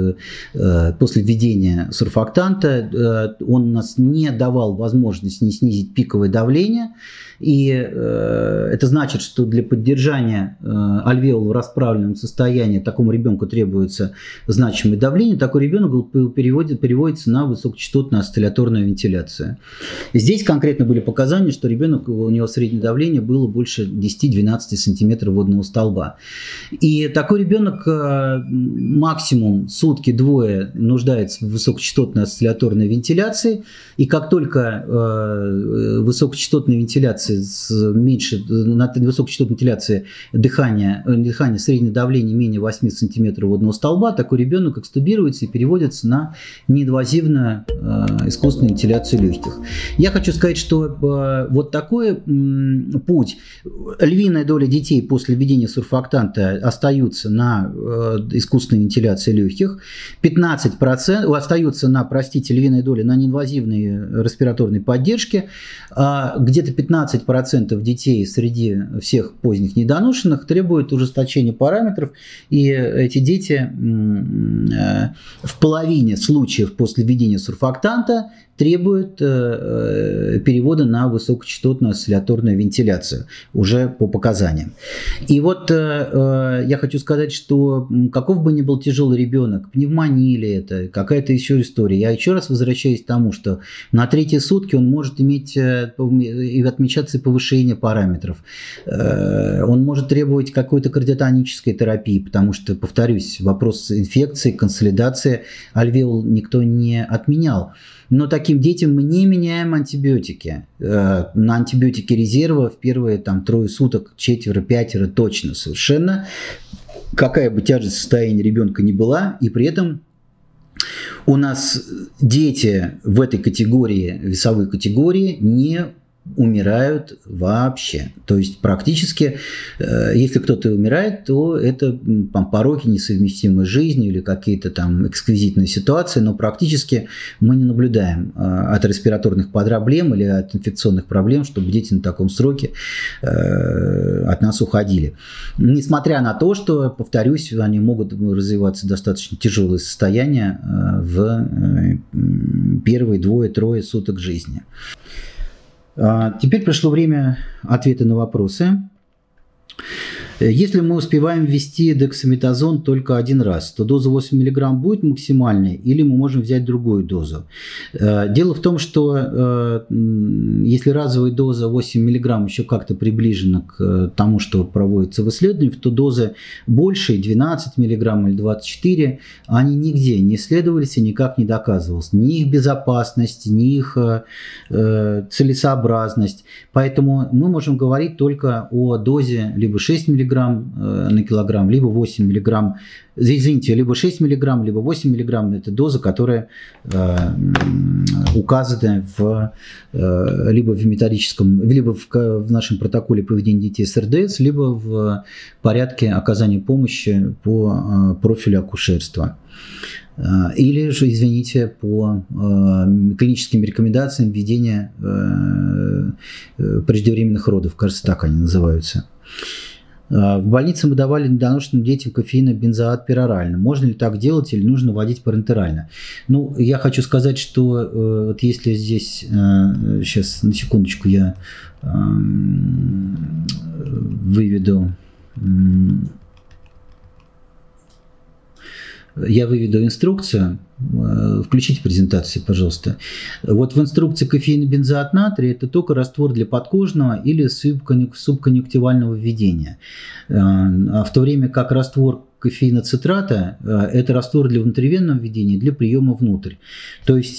сурфактанта, он у нас не давал возможности снизить пиковое давление. И это значит, что для поддержания альвеол в расправленном состоянии такому ребенку требуется значимое давление. Такой ребенок переводится на высокочастотную осцилляторную вентиляцию. Здесь конкретно были показания, что ребенок, у него среднее давление было больше 10-12 сантиметров водного столба. И такой ребенок максимум сутки-двое нуждается в высокочастотной осцилляторной вентиляции. И как только высокочастотная вентиляция на высокочастотной вентиляции дыхание среднее давление менее 8 см водного столба, такой ребенок экстубируется и переводится на неинвазивную искусственную вентиляцию легких. Я хочу сказать, что вот такой путь. Львиная доля детей после введения сурфактанта остаются на искусственной вентиляции легких, 15% остаются на, львиная доля на неинвазивной респираторной поддержке, где-то 15% детей среди всех поздних недоношенных требуют ужесточения параметров, и эти дети в половине случаев после введения сурфактанта требуют перевода на высокочастотную осцилляторную вентиляцию уже по показаниям. И вот я хочу сказать, что каков бы ни был тяжелый ребенок, пневмония ли это, какая-то еще история, я еще раз возвращаюсь к тому, что на третьи сутки он может иметь и отмечаться повышение параметров. Он может требовать какой-то кардиотонической терапии, потому что, повторюсь, вопрос инфекции, консолидации альвеол никто не отменял. Но таким детям мы не меняем антибиотики. На антибиотики резерва в первые трое суток, четверо-пятеро точно совершенно. Какая бы тяжесть состояния ребенка ни была, и при этом у нас дети в этой категории, весовой категории, не умирают вообще. То есть практически, если кто-то умирает, то это там, пороки, несовместимые с жизнью или какие-то там эксквизитные ситуации, но практически мы не наблюдаем от респираторных проблем или от инфекционных проблем, чтобы дети на таком сроке от нас уходили. Несмотря на то, что, повторюсь, они могут развиваться достаточно тяжелые состояния в первые 2-3 суток жизни. Теперь пришло время ответа на вопросы. Если мы успеваем ввести дексаметазон только один раз, то доза 8 мг будет максимальной или мы можем взять другую дозу? Дело в том, что если разовая доза 8 мг еще как-то приближена к тому, что проводится в исследованиях, то дозы большие, 12 мг или 24, они нигде не исследовались и никак не доказывалось. Ни их безопасность, ни их целесообразность. Поэтому мы можем говорить только о дозе либо 6 мг на килограмм, либо 8 мг, извините, либо 6 мг, либо 8 мг. Это доза, которая указана либо в методическом, либо в нашем протоколе поведения детей с РДС, либо в порядке оказания помощи по профилю акушерства. Или же, извините, по клиническим рекомендациям введения преждевременных родов, кажется, так они называются. В больнице мы давали недоношенным детям кофеинобензоат перорально. Можно ли так делать или нужно вводить парентерально? Ну, я хочу сказать, что вот если здесь, сейчас на секундочку я выведу инструкцию. Включите презентацию, пожалуйста. Вот в инструкции кофеинобензоат натрия это только раствор для подкожного или субконъюнктивального введения. А в то время как раствор кофеиноцитрата это раствор для внутривенного введения, для приема внутрь. То есть,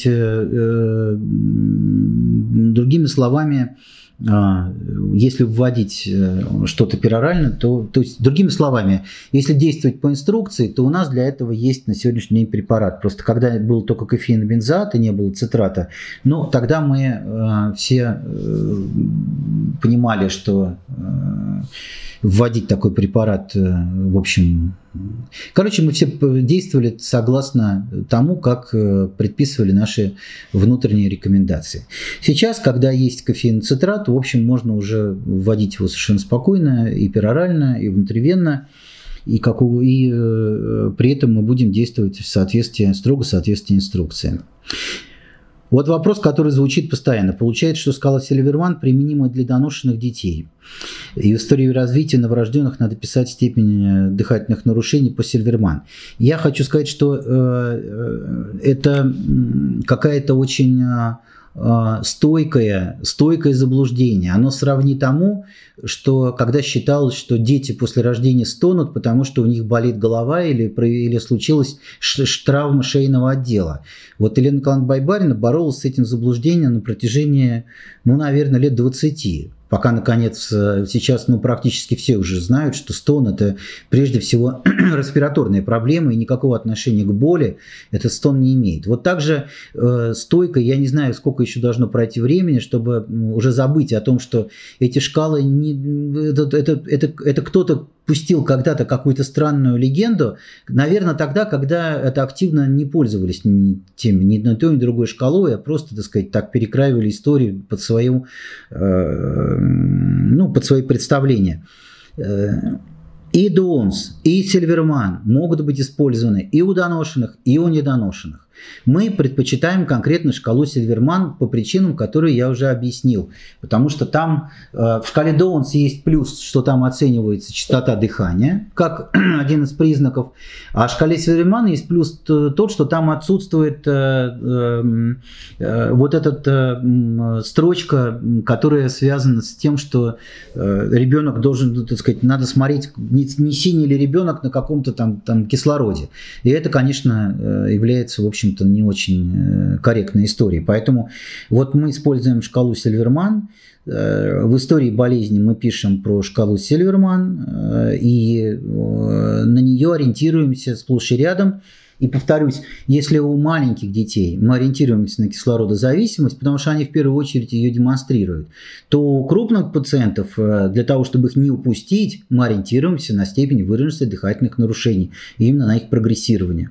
другими словами, если вводить что-то перорально, то есть, другими словами, если действовать по инструкции, то у нас для этого есть на сегодняшний день препарат. Просто когда был только кофеинобензоат и не было цитрата, ну, тогда мы все понимали, что вводить такой препарат, в общем... Короче, мы все действовали согласно тому, как предписывали наши внутренние рекомендации. Сейчас, когда есть кофеиноцитрат, в общем, можно уже вводить его совершенно спокойно, и перорально, и внутривенно, и при этом мы будем действовать в соответствии, строго в соответствии инструкции. Вот вопрос, который звучит постоянно. Получается, что скала Сильверман применима для доношенных детей. И в истории развития новорожденных надо писать степень дыхательных нарушений по Сильверман. Я хочу сказать, что это какая-то очень стойкое заблуждение. Оно сродни тому, что когда считалось, что дети после рождения стонут, потому что у них болит голова или случилась травма шейного отдела. Вот Елена Николаевна Байбарина боролась с этим заблуждением на протяжении, наверное, лет 20. Пока, наконец, сейчас практически все уже знают, что стон – это прежде всего респираторная проблема, и никакого отношения к боли этот стон не имеет. Вот так же стойко, я не знаю, сколько еще должно пройти времени, чтобы уже забыть о том, что эти шкалы, это кто-то пустил когда-то какую-то странную легенду, наверное, тогда, когда это активно не пользовались ни той, ни другой шкалой, а просто, так сказать, так перекраивали историю под свои представления. И Доунс, и Сильверман могут быть использованы и у доношенных, и у недоношенных. Мы предпочитаем конкретно шкалу Сильверман по причинам, которые я уже объяснил. Потому что там в шкале Доунс есть плюс, что там оценивается частота дыхания, как один из признаков. А в шкале Сильверман есть плюс тот, что там отсутствует вот эта строчка, которая связана с тем, что ребенок должен, так сказать, надо смотреть, не синий ли ребенок на каком-то там кислороде. И это, конечно, является, в общем-то, не очень корректной историей. Поэтому вот мы используем шкалу Сильверман. В истории болезни мы пишем про шкалу Сильверман и на нее ориентируемся сплошь и рядом. И повторюсь, если у маленьких детей мы ориентируемся на кислородозависимость, потому что они в первую очередь ее демонстрируют, то у крупных пациентов, для того, чтобы их не упустить, мы ориентируемся на степень выраженности дыхательных нарушений, именно на их прогрессирование.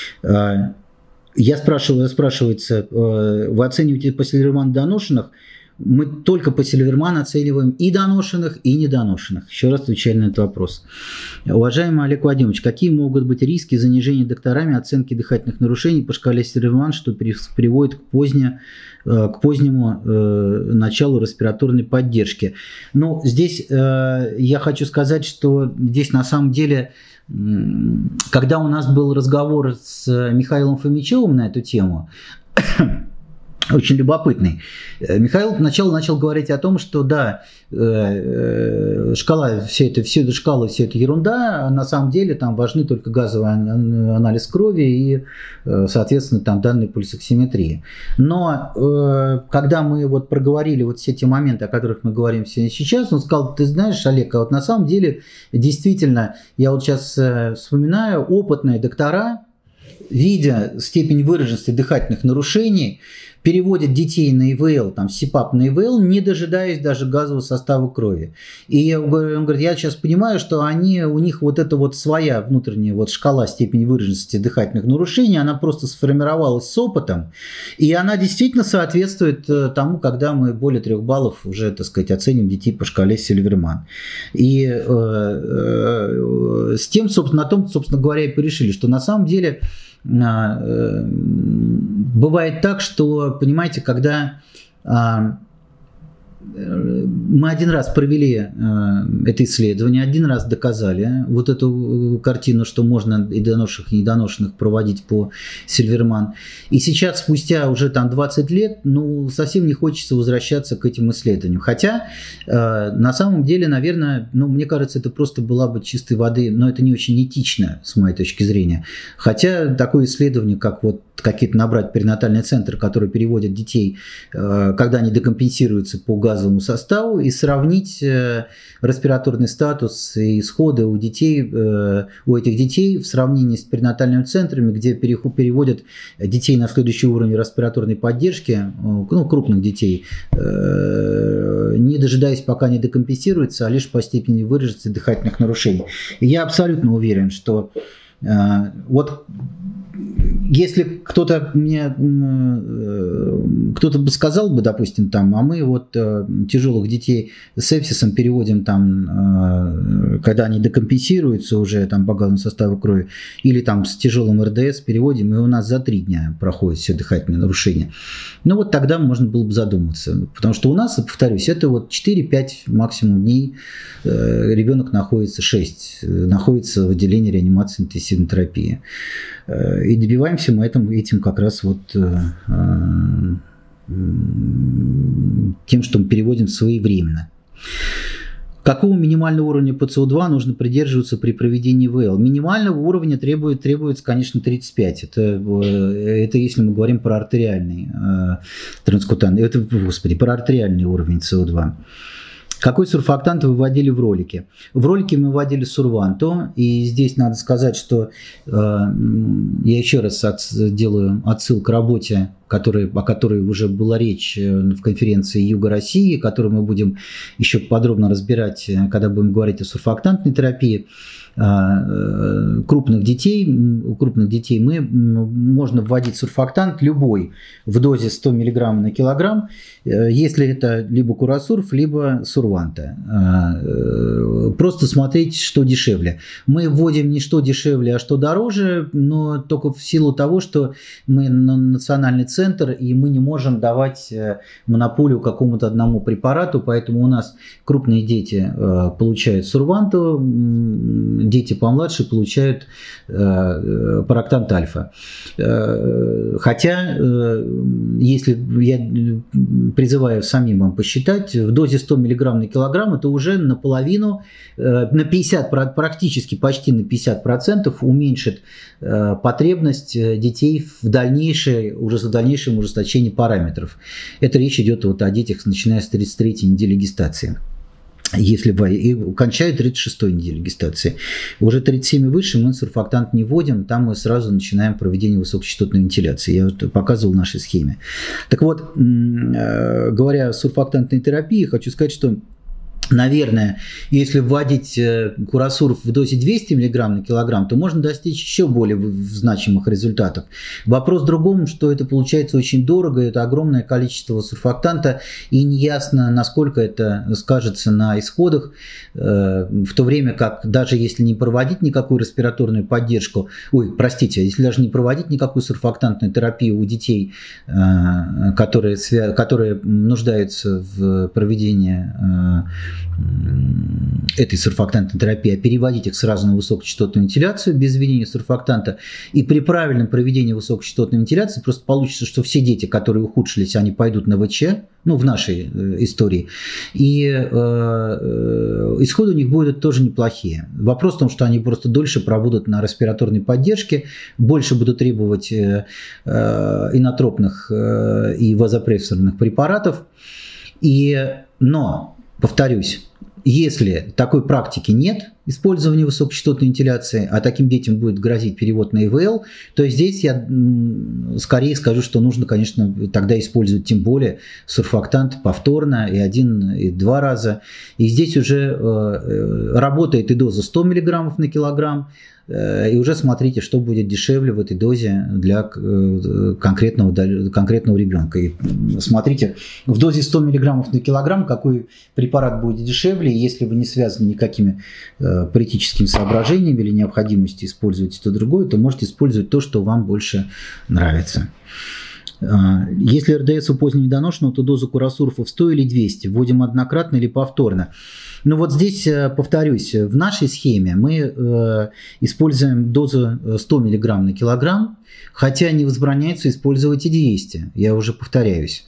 Спрашивается, вы оцениваете по Сильверману доношенных? Мы только по Сильверману оцениваем и доношенных, и недоношенных. Еще раз отвечаю на этот вопрос. Уважаемый Олег Владимирович, какие могут быть риски занижения докторами оценки дыхательных нарушений по шкале Сильвермана, что приводит к позднему началу респираторной поддержки? Ну, здесь я хочу сказать, что здесь на самом деле, когда у нас был разговор с Михаилом Фомичевым на эту тему, очень любопытный. Михаил поначалу начал говорить о том, что да, шкала, все это ерунда, а на самом деле там важны только газовый анализ крови и, соответственно, там данные пульсоксиметрии. Но когда мы вот проговорили вот все те моменты, о которых мы говорим сейчас, он сказал: ты знаешь, Олег, а вот на самом деле действительно, я вот сейчас вспоминаю, опытные доктора, видя степень выраженности дыхательных нарушений, переводят детей на ИВЛ, там, СИПАП на ИВЛ, не дожидаясь даже газового состава крови. И он говорит, я сейчас понимаю, что у них вот эта вот своя внутренняя вот шкала степени выраженности дыхательных нарушений, она просто сформировалась с опытом, и она действительно соответствует тому, когда мы более 3 баллов уже, так сказать, оценим детей по шкале Сильверман. И с тем, собственно, на том, собственно говоря, и порешили, что на самом деле бывает так, что, понимаете, когда мы один раз провели это исследование, один раз доказали вот эту картину, что можно и доношенных, и недоношенных проводить по Сильверман. И сейчас, спустя уже там 20 лет, ну, совсем не хочется возвращаться к этим исследованиям. Хотя, на самом деле, наверное, ну, мне кажется, это просто была бы чистой воды, но это не очень этично, с моей точки зрения. Хотя такое исследование, как вот какие-то набрать перинатальный центр, который переводит детей, когда они декомпенсируются по газовому составу, и сравнить респираторный статус и исходы у этих детей в сравнении с перинатальными центрами, где переводят детей на следующий уровень респираторной поддержки, ну, крупных детей, не дожидаясь, пока они декомпенсируются, а лишь по степени выраженности дыхательных нарушений. И я абсолютно уверен, что вот если кто-то бы сказал бы, допустим, там, а мы вот тяжелых детей с сепсисом переводим там, когда они декомпенсируются уже там по газовому составу крови, или там с тяжелым РДС переводим, и у нас за 3 дня проходит все дыхательные нарушения. Ну вот тогда можно было бы задуматься, потому что у нас, повторюсь, это вот 4-5 максимум дней ребенок находится, 6, находится в отделении реанимации интенсивной терапии. И добиваемся мы этим как раз вот тем, что мы переводим своевременно. Какого минимального уровня ПЦО2 нужно придерживаться при проведении ИВЛ? Минимального уровня требуется, конечно, 35. Это если мы говорим про артериальный транскутанный, про артериальный уровень СО2. Какой сурфактант вы вводили в ролике? В ролике мы вводили сурванту, и здесь надо сказать, что я еще раз делаю отсыл к работе, о которой уже была речь в конференции Юга России, которую мы будем еще подробно разбирать, когда будем говорить о сурфактантной терапии. У крупных детей можно вводить сурфактант любой в дозе 100 мг на килограмм, если это либо курасурф, либо сурванта. Просто смотреть, что дешевле. Мы вводим не что дешевле, а что дороже, но только в силу того, что мы национальный центр, и мы не можем давать монополию какому-то одному препарату, поэтому у нас крупные дети получают сурванту, дети помладше получают парактант альфа. Хотя, если я призываю самим вам посчитать, в дозе 100 мг на килограмм это уже наполовину, на 50, практически почти на 50% уменьшит потребность детей в дальнейшем ужесточении параметров. Это речь идет вот о детях, начиная с 33-й недели гестации. Если и кончают 36-й неделю гестации. Уже 37 и выше мы сурфактант не вводим, там мы сразу начинаем проведение высокочастотной вентиляции. Я вот показывал в нашей схеме. Так вот, говоря о сурфактантной терапии, хочу сказать, что, наверное, если вводить курасурф в дозе 200 мг на килограмм, то можно достичь еще более значимых результатов. Вопрос в другом, что это получается очень дорого, это огромное количество сурфактанта, и неясно, насколько это скажется на исходах, в то время как даже если не проводить никакую респираторную поддержку, если даже не проводить никакую сурфактантную терапию у детей, которые нуждаются в проведении этой сурфактантной терапии, а переводить их сразу на высокочастотную вентиляцию без введения сурфактанта, и при правильном проведении высокочастотной вентиляции просто получится, что все дети, которые ухудшились, они пойдут на ВЧ, в нашей истории, и исходы у них будут тоже неплохие. Вопрос в том, что они просто дольше пробудут на респираторной поддержке, больше будут требовать инотропных и вазопрессорных препаратов, но повторюсь, если такой практики нет, использования высокочастотной вентиляции, а таким детям будет грозить перевод на ИВЛ, то здесь я скорее скажу, что нужно, конечно, тогда использовать тем более сурфактант повторно и 1, и 2 раза. И здесь уже работает и доза 100 мг на килограмм, и уже смотрите, что будет дешевле в этой дозе для конкретного ребенка. И смотрите, в дозе 100 мг на килограмм какой препарат будет дешевле, и если вы не связаны никакими политическими соображениями или необходимостью использовать то другое, то можете использовать то, что вам больше нравится. Если РДС у позднего недоношенного, то дозу курасурфа в 100 или 200 вводим однократно или повторно. Вот здесь, повторюсь, в нашей схеме мы используем дозу 100 мг на килограмм, хотя не возбраняется использовать и 200. Я уже повторяюсь.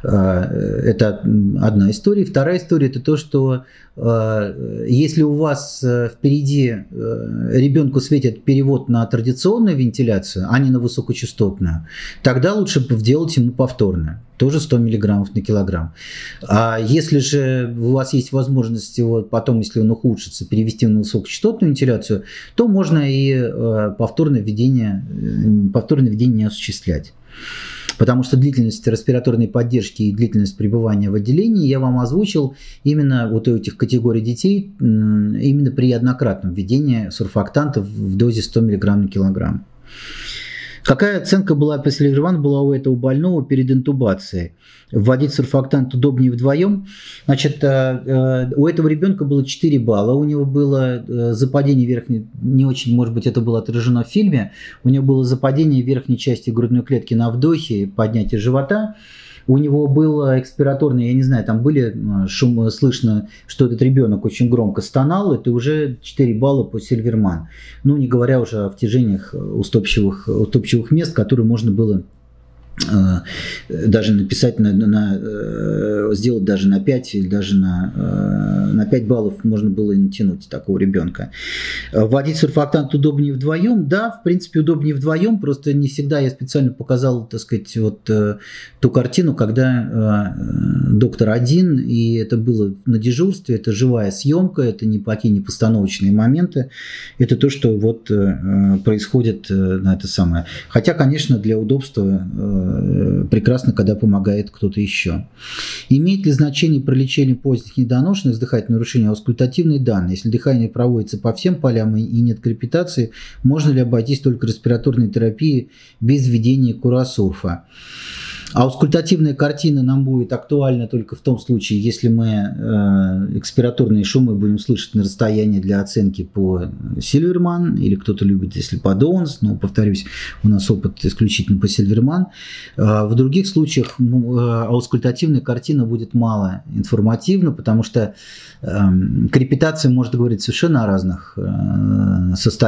Это одна история. Вторая история – это то, что если у вас впереди ребенку светит перевод на традиционную вентиляцию, а не на высокочастотную, тогда лучше сделать ему повторно. Тоже 100 мг на килограмм. А если же у вас есть возможность его потом, если он ухудшится, перевести на высокочастотную вентиляцию, то можно и повторное введение не осуществлять. Потому что длительность респираторной поддержки и длительность пребывания в отделении я вам озвучил именно вот у этих категорий детей, именно при однократном введении сурфактантов в дозе 100 мг на килограмм. Какая оценка была по Селиверману была у этого больного перед интубацией? Вводить сурфактант удобнее вдвоем? Значит, у этого ребенка было 4 балла, у него было западение верхней, не очень, может быть, это было отражено в фильме, у него было западение верхней части грудной клетки на вдохе, поднятие живота. У него было экспираторное, я не знаю, там были слышно, что этот ребенок очень громко стонал, это уже 4 балла по Селиверман. Не говоря уже о втяжениях уступчивых мест, которые можно было даже написать, сделать даже на 5 или даже на 5 баллов можно было и натянуть такого ребенка. Вводить сурфактант удобнее вдвоем? Да, в принципе, удобнее вдвоем, просто не всегда я специально показал, так сказать, ту картину, когда доктор один, и это было на дежурстве, это живая съемка, это никакие не постановочные моменты, это то, что происходит на это самое. Хотя, конечно, для удобства прекрасно, когда помогает кто-то еще. Имеет ли значение при лечении поздних недоношенных с дыхательным нарушением аускультативные данные? Если дыхание проводится по всем полям и нет крепитации, можно ли обойтись только респираторной терапией без введения курасурфа? Аускультативная картина нам будет актуальна только в том случае, если мы экспираторные шумы будем слышать на расстоянии для оценки по Селиверман, или кто-то любит, если по Доунс, но, повторюсь, у нас опыт исключительно по Селиверман. В других случаях аускультативная картина будет мало информативна, потому что крепитация может говорить совершенно о разных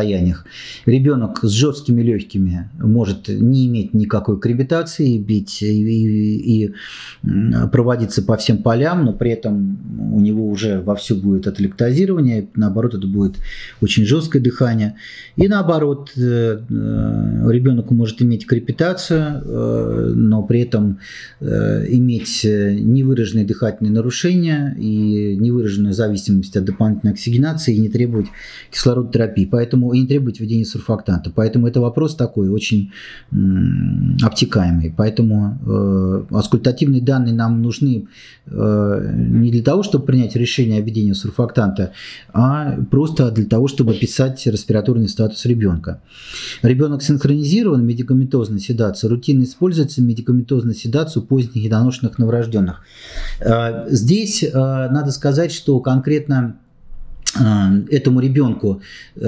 состояниях. Ребенок с жесткими легкими может не иметь никакой крепитации, бить и проводиться по всем полям, но при этом у него уже вовсю будет ателектазирование, наоборот, это будет очень жесткое дыхание. И наоборот, ребенок может иметь крепитацию, но при этом иметь невыраженные дыхательные нарушения и невыраженную зависимость от дополнительной оксигенации и не требовать кислородотерапии, поэтому и не требовать введения сурфактанта. Поэтому это вопрос такой очень обтекаемый. Поэтому аускультативные данные нам нужны не для того, чтобы принять решение о введении сурфактанта, а просто для того, чтобы описать респираторный статус ребенка. Ребенок синхронизирован, медикаментозная седация, рутинно используется медикаментозная седация у поздних недоношенных новорожденных. Здесь надо сказать, что конкретно этому ребенку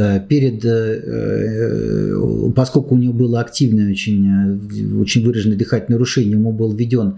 поскольку у него было активное, очень выраженное дыхательное нарушение, ему был введен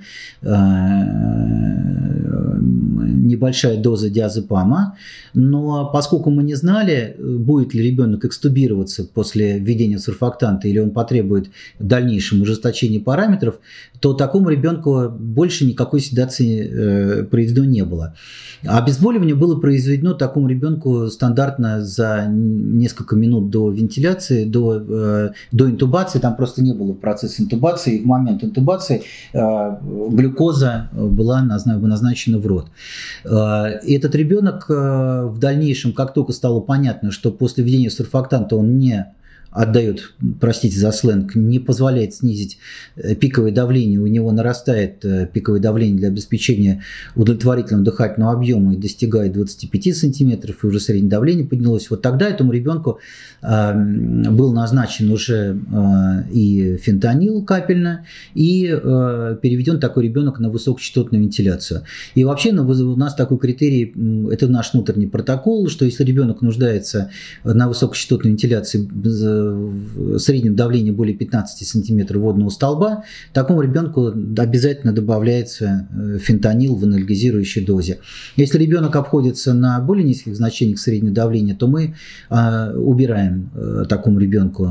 небольшая доза диазепама, но поскольку мы не знали, будет ли ребенок экстубироваться после введения сурфактанта или он потребует в дальнейшем ужесточения параметров, то такому ребенку больше никакой седации произведено не было. Обезболивание было произведено такому ребенку стандартно за несколько минут до вентиляции, до интубации. Там просто не было процесса интубации. И в момент интубации глюкоза была назначена в рот. И этот ребенок в дальнейшем, как только стало понятно, что после введения сурфактанта он не отдает, простите за сленг, не позволяет снизить пиковое давление, у него нарастает пиковое давление для обеспечения удовлетворительного дыхательного объема и достигает 25 сантиметров, и уже среднее давление поднялось. Вот тогда этому ребенку был назначен уже и фентанил капельно, и переведен такой ребенок на высокочастотную вентиляцию. И вообще у нас такой критерий, это наш внутренний протокол, что если ребенок нуждается на высокочастотной вентиляции в среднем давлении более 15 сантиметров водного столба, такому ребенку обязательно добавляется фентанил в анальгезирующей дозе. Если ребенок обходится на более низких значениях среднего давления, то мы убираем такому ребенку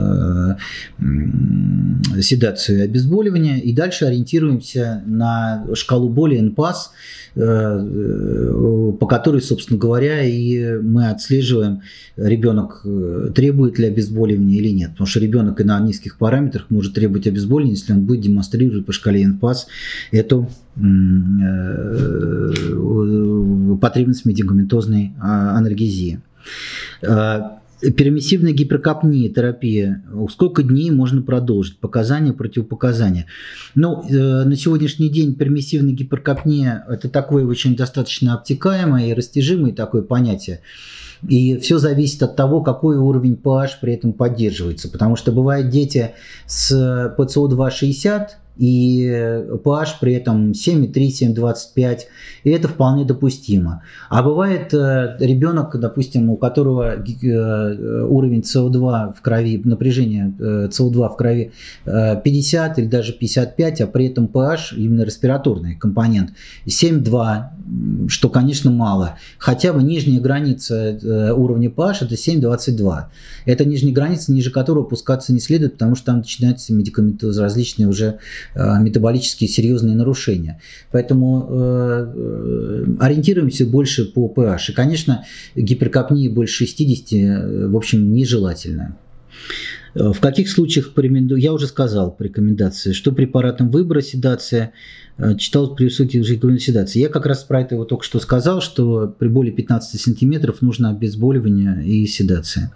седацию и обезболивание и дальше ориентируемся на шкалу боли НПАС, по которой, собственно говоря, и мы отслеживаем, ребенок требует ли обезболивания или нет. Потому что ребенок и на низких параметрах может требовать обезболивания, если он будет демонстрировать по шкале НПАС эту потребность в медикаментозной анальгезии. Пермиссивная гиперкапния терапия. Сколько дней можно продолжить? Показания, противопоказания. Ну, на сегодняшний день пермиссивная гиперкапния – это такое очень достаточно обтекаемое и растяжимое такое понятие. И все зависит от того, какой уровень pH при этом поддерживается. Потому что бывают дети с ПЦО2 60, и pH при этом 7,3, 7,25, и это вполне допустимо. А бывает ребенок, допустим, у которого уровень СО2 в крови, напряжение СО2 в крови 50 или даже 55, а при этом pH, именно респираторный компонент, 7,2, что, конечно, мало. Хотя бы нижняя граница уровня pH это 7,22. Это нижняя граница, ниже которой опускаться не следует, потому что там начинаются медикаменты различные уже метаболические серьезные нарушения. Поэтому ориентируемся больше по pH. И, конечно, гиперкапния больше 60, в общем, нежелательно. В каких случаях я уже сказал по рекомендации, что препаратом выбора седация, читал при высоких рекомендациях седации. Я как раз про это только что сказал, что при более 15 сантиметров нужно обезболивание и седация.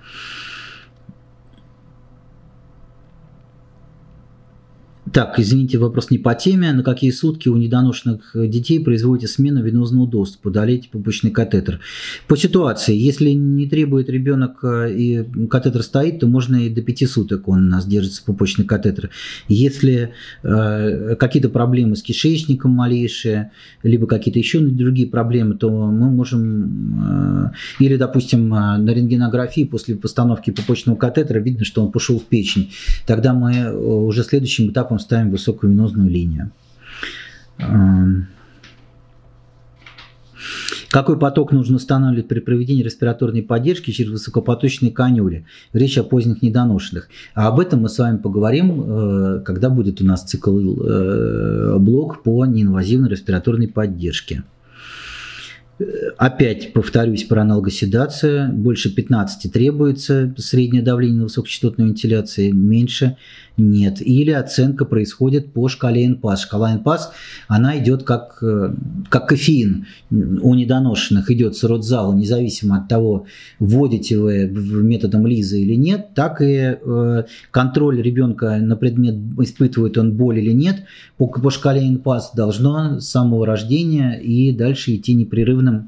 Так, извините, вопрос не по теме. На какие сутки у недоношенных детей производите смену венозного доступа? Удалите пупочный катетер. По ситуации, если не требует ребенок и катетер стоит, то можно и до 5 суток он у нас держится, пупочный катетер. Если какие-то проблемы с кишечником малейшие, либо какие-то еще другие проблемы, то мы можем, или, допустим, на рентгенографии после постановки пупочного катетера видно, что он пошел в печень. Тогда мы уже следующим этапом ставим высокую венозную линию. Какой поток нужно устанавливать при проведении респираторной поддержки через высокопоточные канюли? Речь о поздних недоношенных. А об этом мы с вами поговорим, когда будет у нас цикл блок по неинвазивной респираторной поддержке. Опять повторюсь про аналогоседацию. Больше 15 требуется среднее давление на высокочастотной вентиляции, меньше нет. Или оценка происходит по шкале НПАС. Шкала НПАС, она идет как кофеин у недоношенных, идет с родзала, независимо от того, вводите вы методом Лиза или нет, так и контроль ребенка на предмет, испытывает он боль или нет, по шкале НПАС должно с самого рождения и дальше идти непрерывной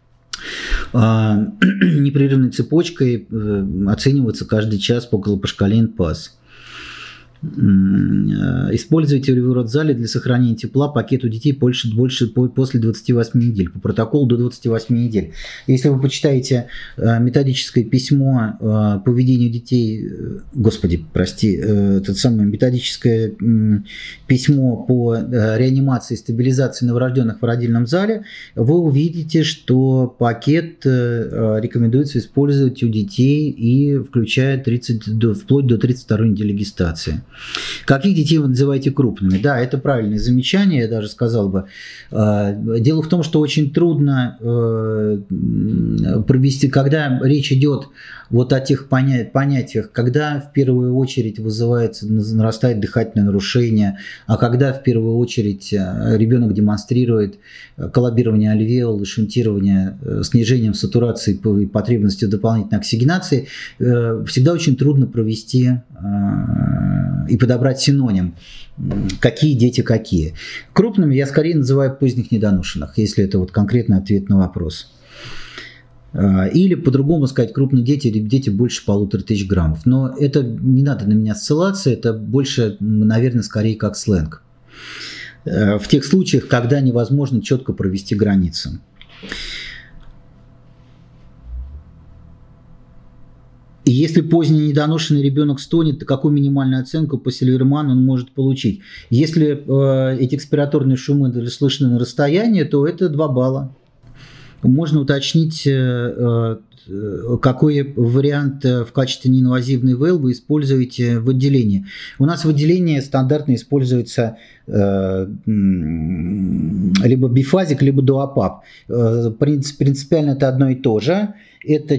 цепочкой, оцениваться каждый час по шкале НПАС. Используйте в родзале для сохранения тепла пакет у детей после 28 недель, по протоколу до 28 недель. Если вы почитаете методическое письмо по ведению детей, методическое письмо по реанимации и стабилизации новорожденных в родильном зале, вы увидите, что пакет рекомендуется использовать у детей и включая вплоть до 32 недели гестации. Каких детей вы называете крупными? Да, это правильное замечание, я даже сказал бы. Дело в том, что очень трудно провести, когда речь идет вот о тех понятиях, когда в первую очередь нарастает дыхательное нарушение, а когда в первую очередь ребенок демонстрирует коллабирование альвеол и шунтирование снижением сатурации и потребности в дополнительной оксигенации, всегда очень трудно провести и подобрать синоним, какие дети какие. Крупными я скорее называю поздних недоношенных, если это вот конкретный ответ на вопрос. Или по-другому сказать, крупные дети или дети больше 1500 граммов. Но это не надо на меня ссылаться, это больше, наверное, скорее как сленг. В тех случаях, когда невозможно четко провести границу. И если поздний недоношенный ребенок стонет, то какую минимальную оценку по Сильверману он может получить? Если эти экспираторные шумы слышны на расстоянии, то это 2 балла. Можно уточнить, какой вариант в качестве неинвазивной ИВЛ вы используете в отделении. У нас в отделении стандартно используется либо бифазик, либо дуопап. Принципиально это одно и то же. Это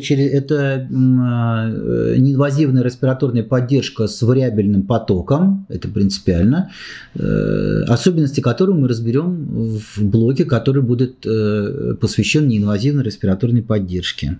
неинвазивная респираторная поддержка с вариабельным потоком, это принципиально, особенности которой мы разберем в блоке, который будет посвящен неинвазивной респираторной поддержке.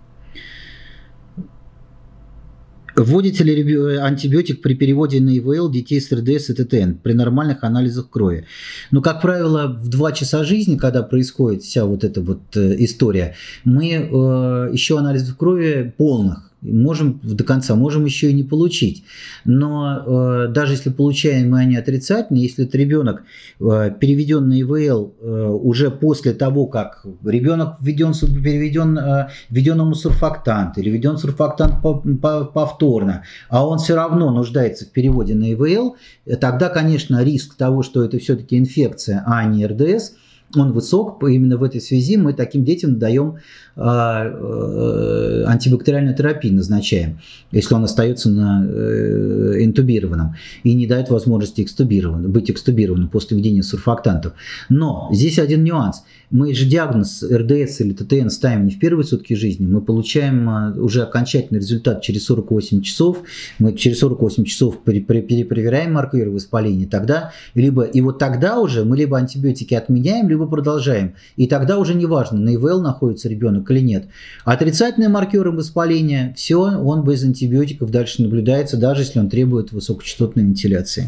Вводите ли антибиотик при переводе на ИВЛ детей с РДС и ТТН при нормальных анализах крови? Но, как правило, в 2 часа жизни, когда происходит вся вот эта вот история, мы еще анализов крови полных можем до конца, можем еще и не получить. Но даже если получаем мы они отрицательные, если это ребенок переведен на ИВЛ уже после того, как ребенок введен ему сурфактант или введен сурфактант повторно, а он все равно нуждается в переводе на ИВЛ, тогда, конечно, риск того, что это все-таки инфекция, а не РДС, он высок. Именно в этой связи мы таким детям даем антибактериальную терапию, назначаем, если он остается на интубированном и не дает возможности быть экстубированным после введения сурфактантов. Но здесь один нюанс. Мы же диагноз РДС или ТТН ставим не в первые сутки жизни, мы получаем уже окончательный результат через 48 часов. Мы через 48 часов перепроверяем маркеры воспаления. И вот тогда уже мы либо антибиотики отменяем, либо продолжаем. И тогда уже не важно, на ИВЛ находится ребенок или нет. Отрицательные маркеры воспаления, все, он без антибиотиков дальше наблюдается, даже если он требует высокочастотной вентиляции.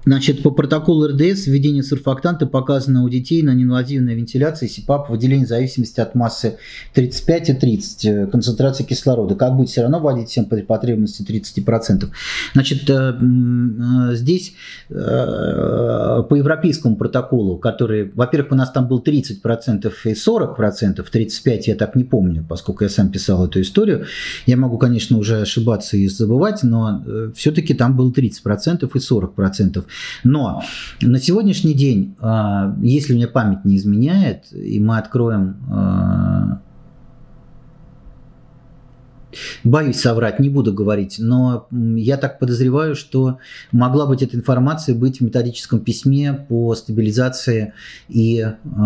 Значит, по протоколу РДС введение сурфактанта показано у детей на неинвазивной вентиляции СИПАП выделение в зависимости от массы 35 и 30 концентрации кислорода. Как будет все равно вводить всем при потребности 30%. Значит, здесь по европейскому протоколу, который, во-первых, у нас там был 30% и 40%, 35% я так не помню, поскольку я сам писал эту историю. Я могу, конечно, уже ошибаться и забывать, но все-таки там было 30% и 40%. Но на сегодняшний день, если мне память не изменяет, и мы откроем, боюсь соврать, не буду говорить, но я так подозреваю, что могла быть эта информация быть в методическом письме по стабилизации и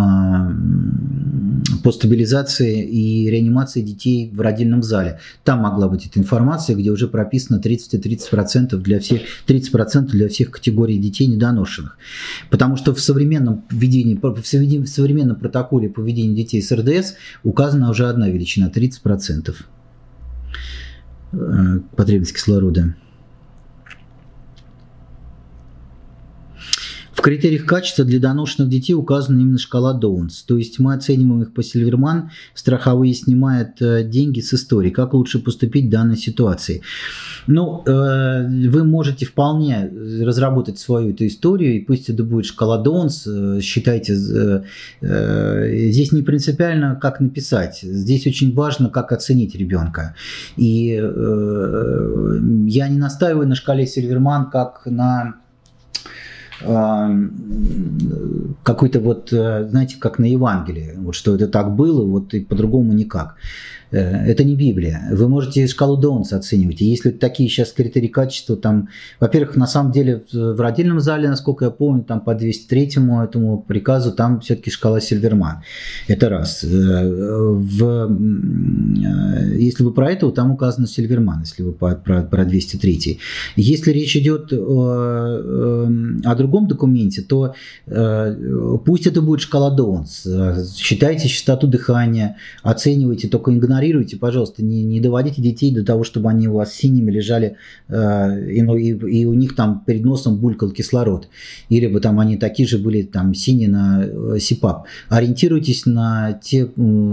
реанимации детей в родильном зале. Там могла быть эта информация, где уже прописано 30 и 30% для всех, 30% для всех категорий детей недоношенных. Потому что в современном протоколе поведения детей с РДС указана уже одна величина – 30%. Потребность кислорода. В критериях качества для доношенных детей указана именно шкала Доунс. То есть мы оцениваем их по Сильверман, страховые снимают деньги с истории. Как лучше поступить в данной ситуации? Ну, вы можете вполне разработать свою эту историю, и пусть это будет шкала Доунс, считайте, здесь не принципиально, как написать, здесь очень важно, как оценить ребенка. И я не настаиваю на шкале Сильверман как на какой-то вот, знаете, как на Евангелии, вот что это так было, вот и по-другому никак. Это не Библия. Вы можете шкалу Доунса оценивать. И если такие сейчас критерии качества, там, во-первых, на самом деле в родильном зале, насколько я помню, там по 203-му этому приказу, там все-таки шкала Сильверман. Это раз. Если вы про это, там указано Сильверман, если вы про 203-й. Если речь идет о другом документе, то пусть это будет шкала Доунс. Считайте частоту дыхания, оценивайте, только игнорируйте, пожалуйста, не доводите детей до того, чтобы они у вас синими лежали, и у них там перед носом булькал кислород. Или бы там они такие же были там синие на СИПАП. Ориентируйтесь на те,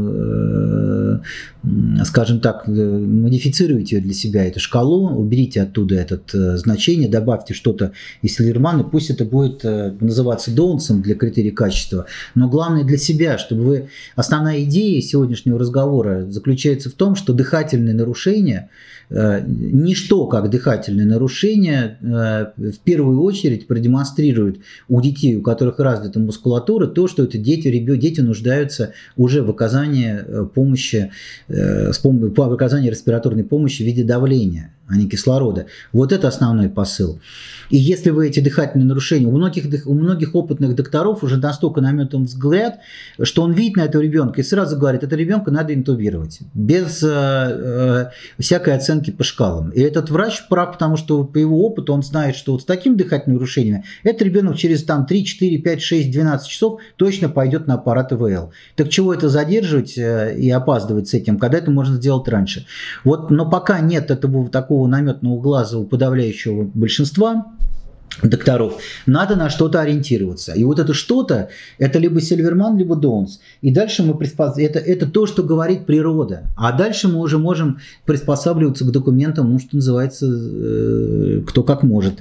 скажем так, модифицируйте для себя эту шкалу, уберите оттуда это значение, добавьте что-то из Сильвермана, пусть это будет называться Доунсом для критерий качества, но главное для себя, чтобы вы... Основная идея сегодняшнего разговора заключается в том, что дыхательные нарушения, ничто как дыхательные нарушения, в первую очередь продемонстрируют у детей, у которых развита мускулатура, то, что это дети нуждаются уже в оказании помощи, в оказании респираторной помощи в виде давления, а не кислорода. Вот это основной посыл. И если вы эти дыхательные нарушения, у многих опытных докторов уже настолько наметан взгляд, что он видит на этого ребенка и сразу говорит, это ребенка надо интубировать, без всякой оценки по шкалам. И этот врач прав, потому что по его опыту он знает, что вот с такими дыхательными нарушениями этот ребенок через там, 3, 4, 5, 6, 12 часов точно пойдет на аппарат ИВЛ. Так чего это задерживать и опаздывать с этим, когда это можно сделать раньше? Вот, но пока нет этого такого наметного глаза у подавляющего большинства докторов, надо на что-то ориентироваться. И вот это что-то, это либо Сильверман, либо Доунс. И дальше мы это то, что говорит природа. А дальше мы уже можем приспосабливаться к документам, ну, что называется, кто как может.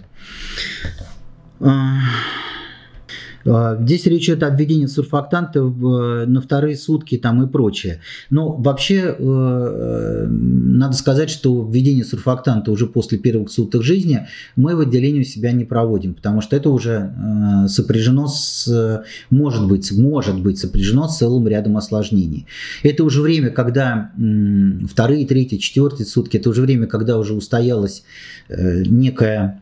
Здесь речь идет о введении сурфактанта на вторые сутки там, и прочее. Но вообще надо сказать, что введение сурфактанта уже после первых суток жизни мы в отделении у себя не проводим, потому что это уже сопряжено может быть сопряжено с целым рядом осложнений. Это уже время, когда вторые, третьи, четвертые сутки, это уже время, когда уже устоялась некая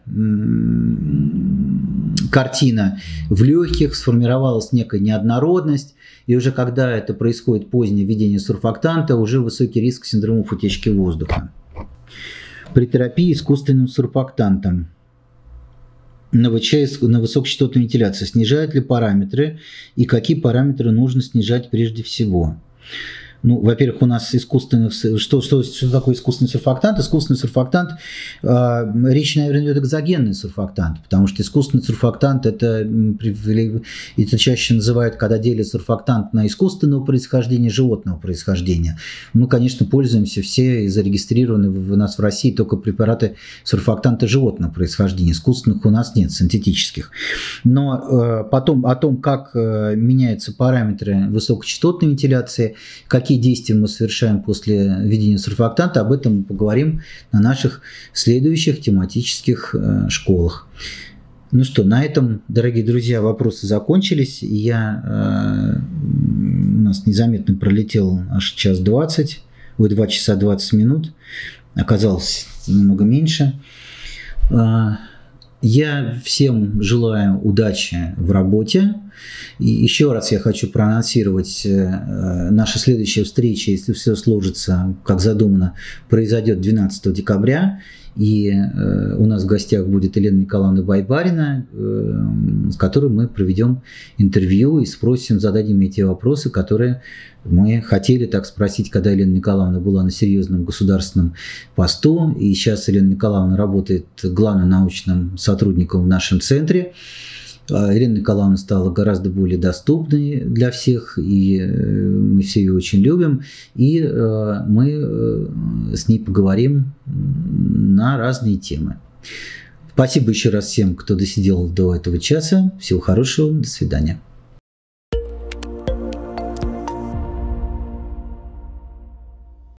картина в легких, сформировалась некая неоднородность, и уже когда это происходит позднее введение сурфактанта, уже высокий риск синдромов утечки воздуха. При терапии искусственным сурфактантом на ВЧ, на высокочастотную вентиляцию, снижают ли параметры и какие параметры нужно снижать прежде всего? Ну, во-первых, у нас искусственный... Что такое искусственный сурфактант? Искусственный сурфактант, речь, наверное, идет экзогенный сурфактант, потому что искусственный сурфактант это чаще называют, когда делят сурфактант на искусственного происхождения, животного происхождения. Мы, конечно, пользуемся все и зарегистрированы у нас в России только препараты сурфактанта животного происхождения. Искусственных у нас нет, синтетических. Но потом о том, как меняются параметры высокочастотной вентиляции, какие действия мы совершаем после введения сурфактанта, об этом мы поговорим на наших следующих тематических школах. Ну что, на этом, дорогие друзья, вопросы закончились. У нас незаметно пролетел аж 2 часа 20 минут. Оказалось намного меньше. Я всем желаю удачи в работе. И еще раз я хочу проанонсировать наши следующие встречи, если все сложится, как задумано, произойдет 12 декабря. И у нас в гостях будет Елена Николаевна Байбарина, с которой мы проведем интервью и спросим, зададим ей те вопросы, которые мы хотели так спросить, когда Елена Николаевна была на серьезном государственном посту. И сейчас Елена Николаевна работает главным научным сотрудником в нашем центре. Елена Николаевна стала гораздо более доступной для всех, и мы все ее очень любим. И мы с ней поговорим на разные темы. Спасибо еще раз всем, кто досидел до этого часа. Всего хорошего, до свидания.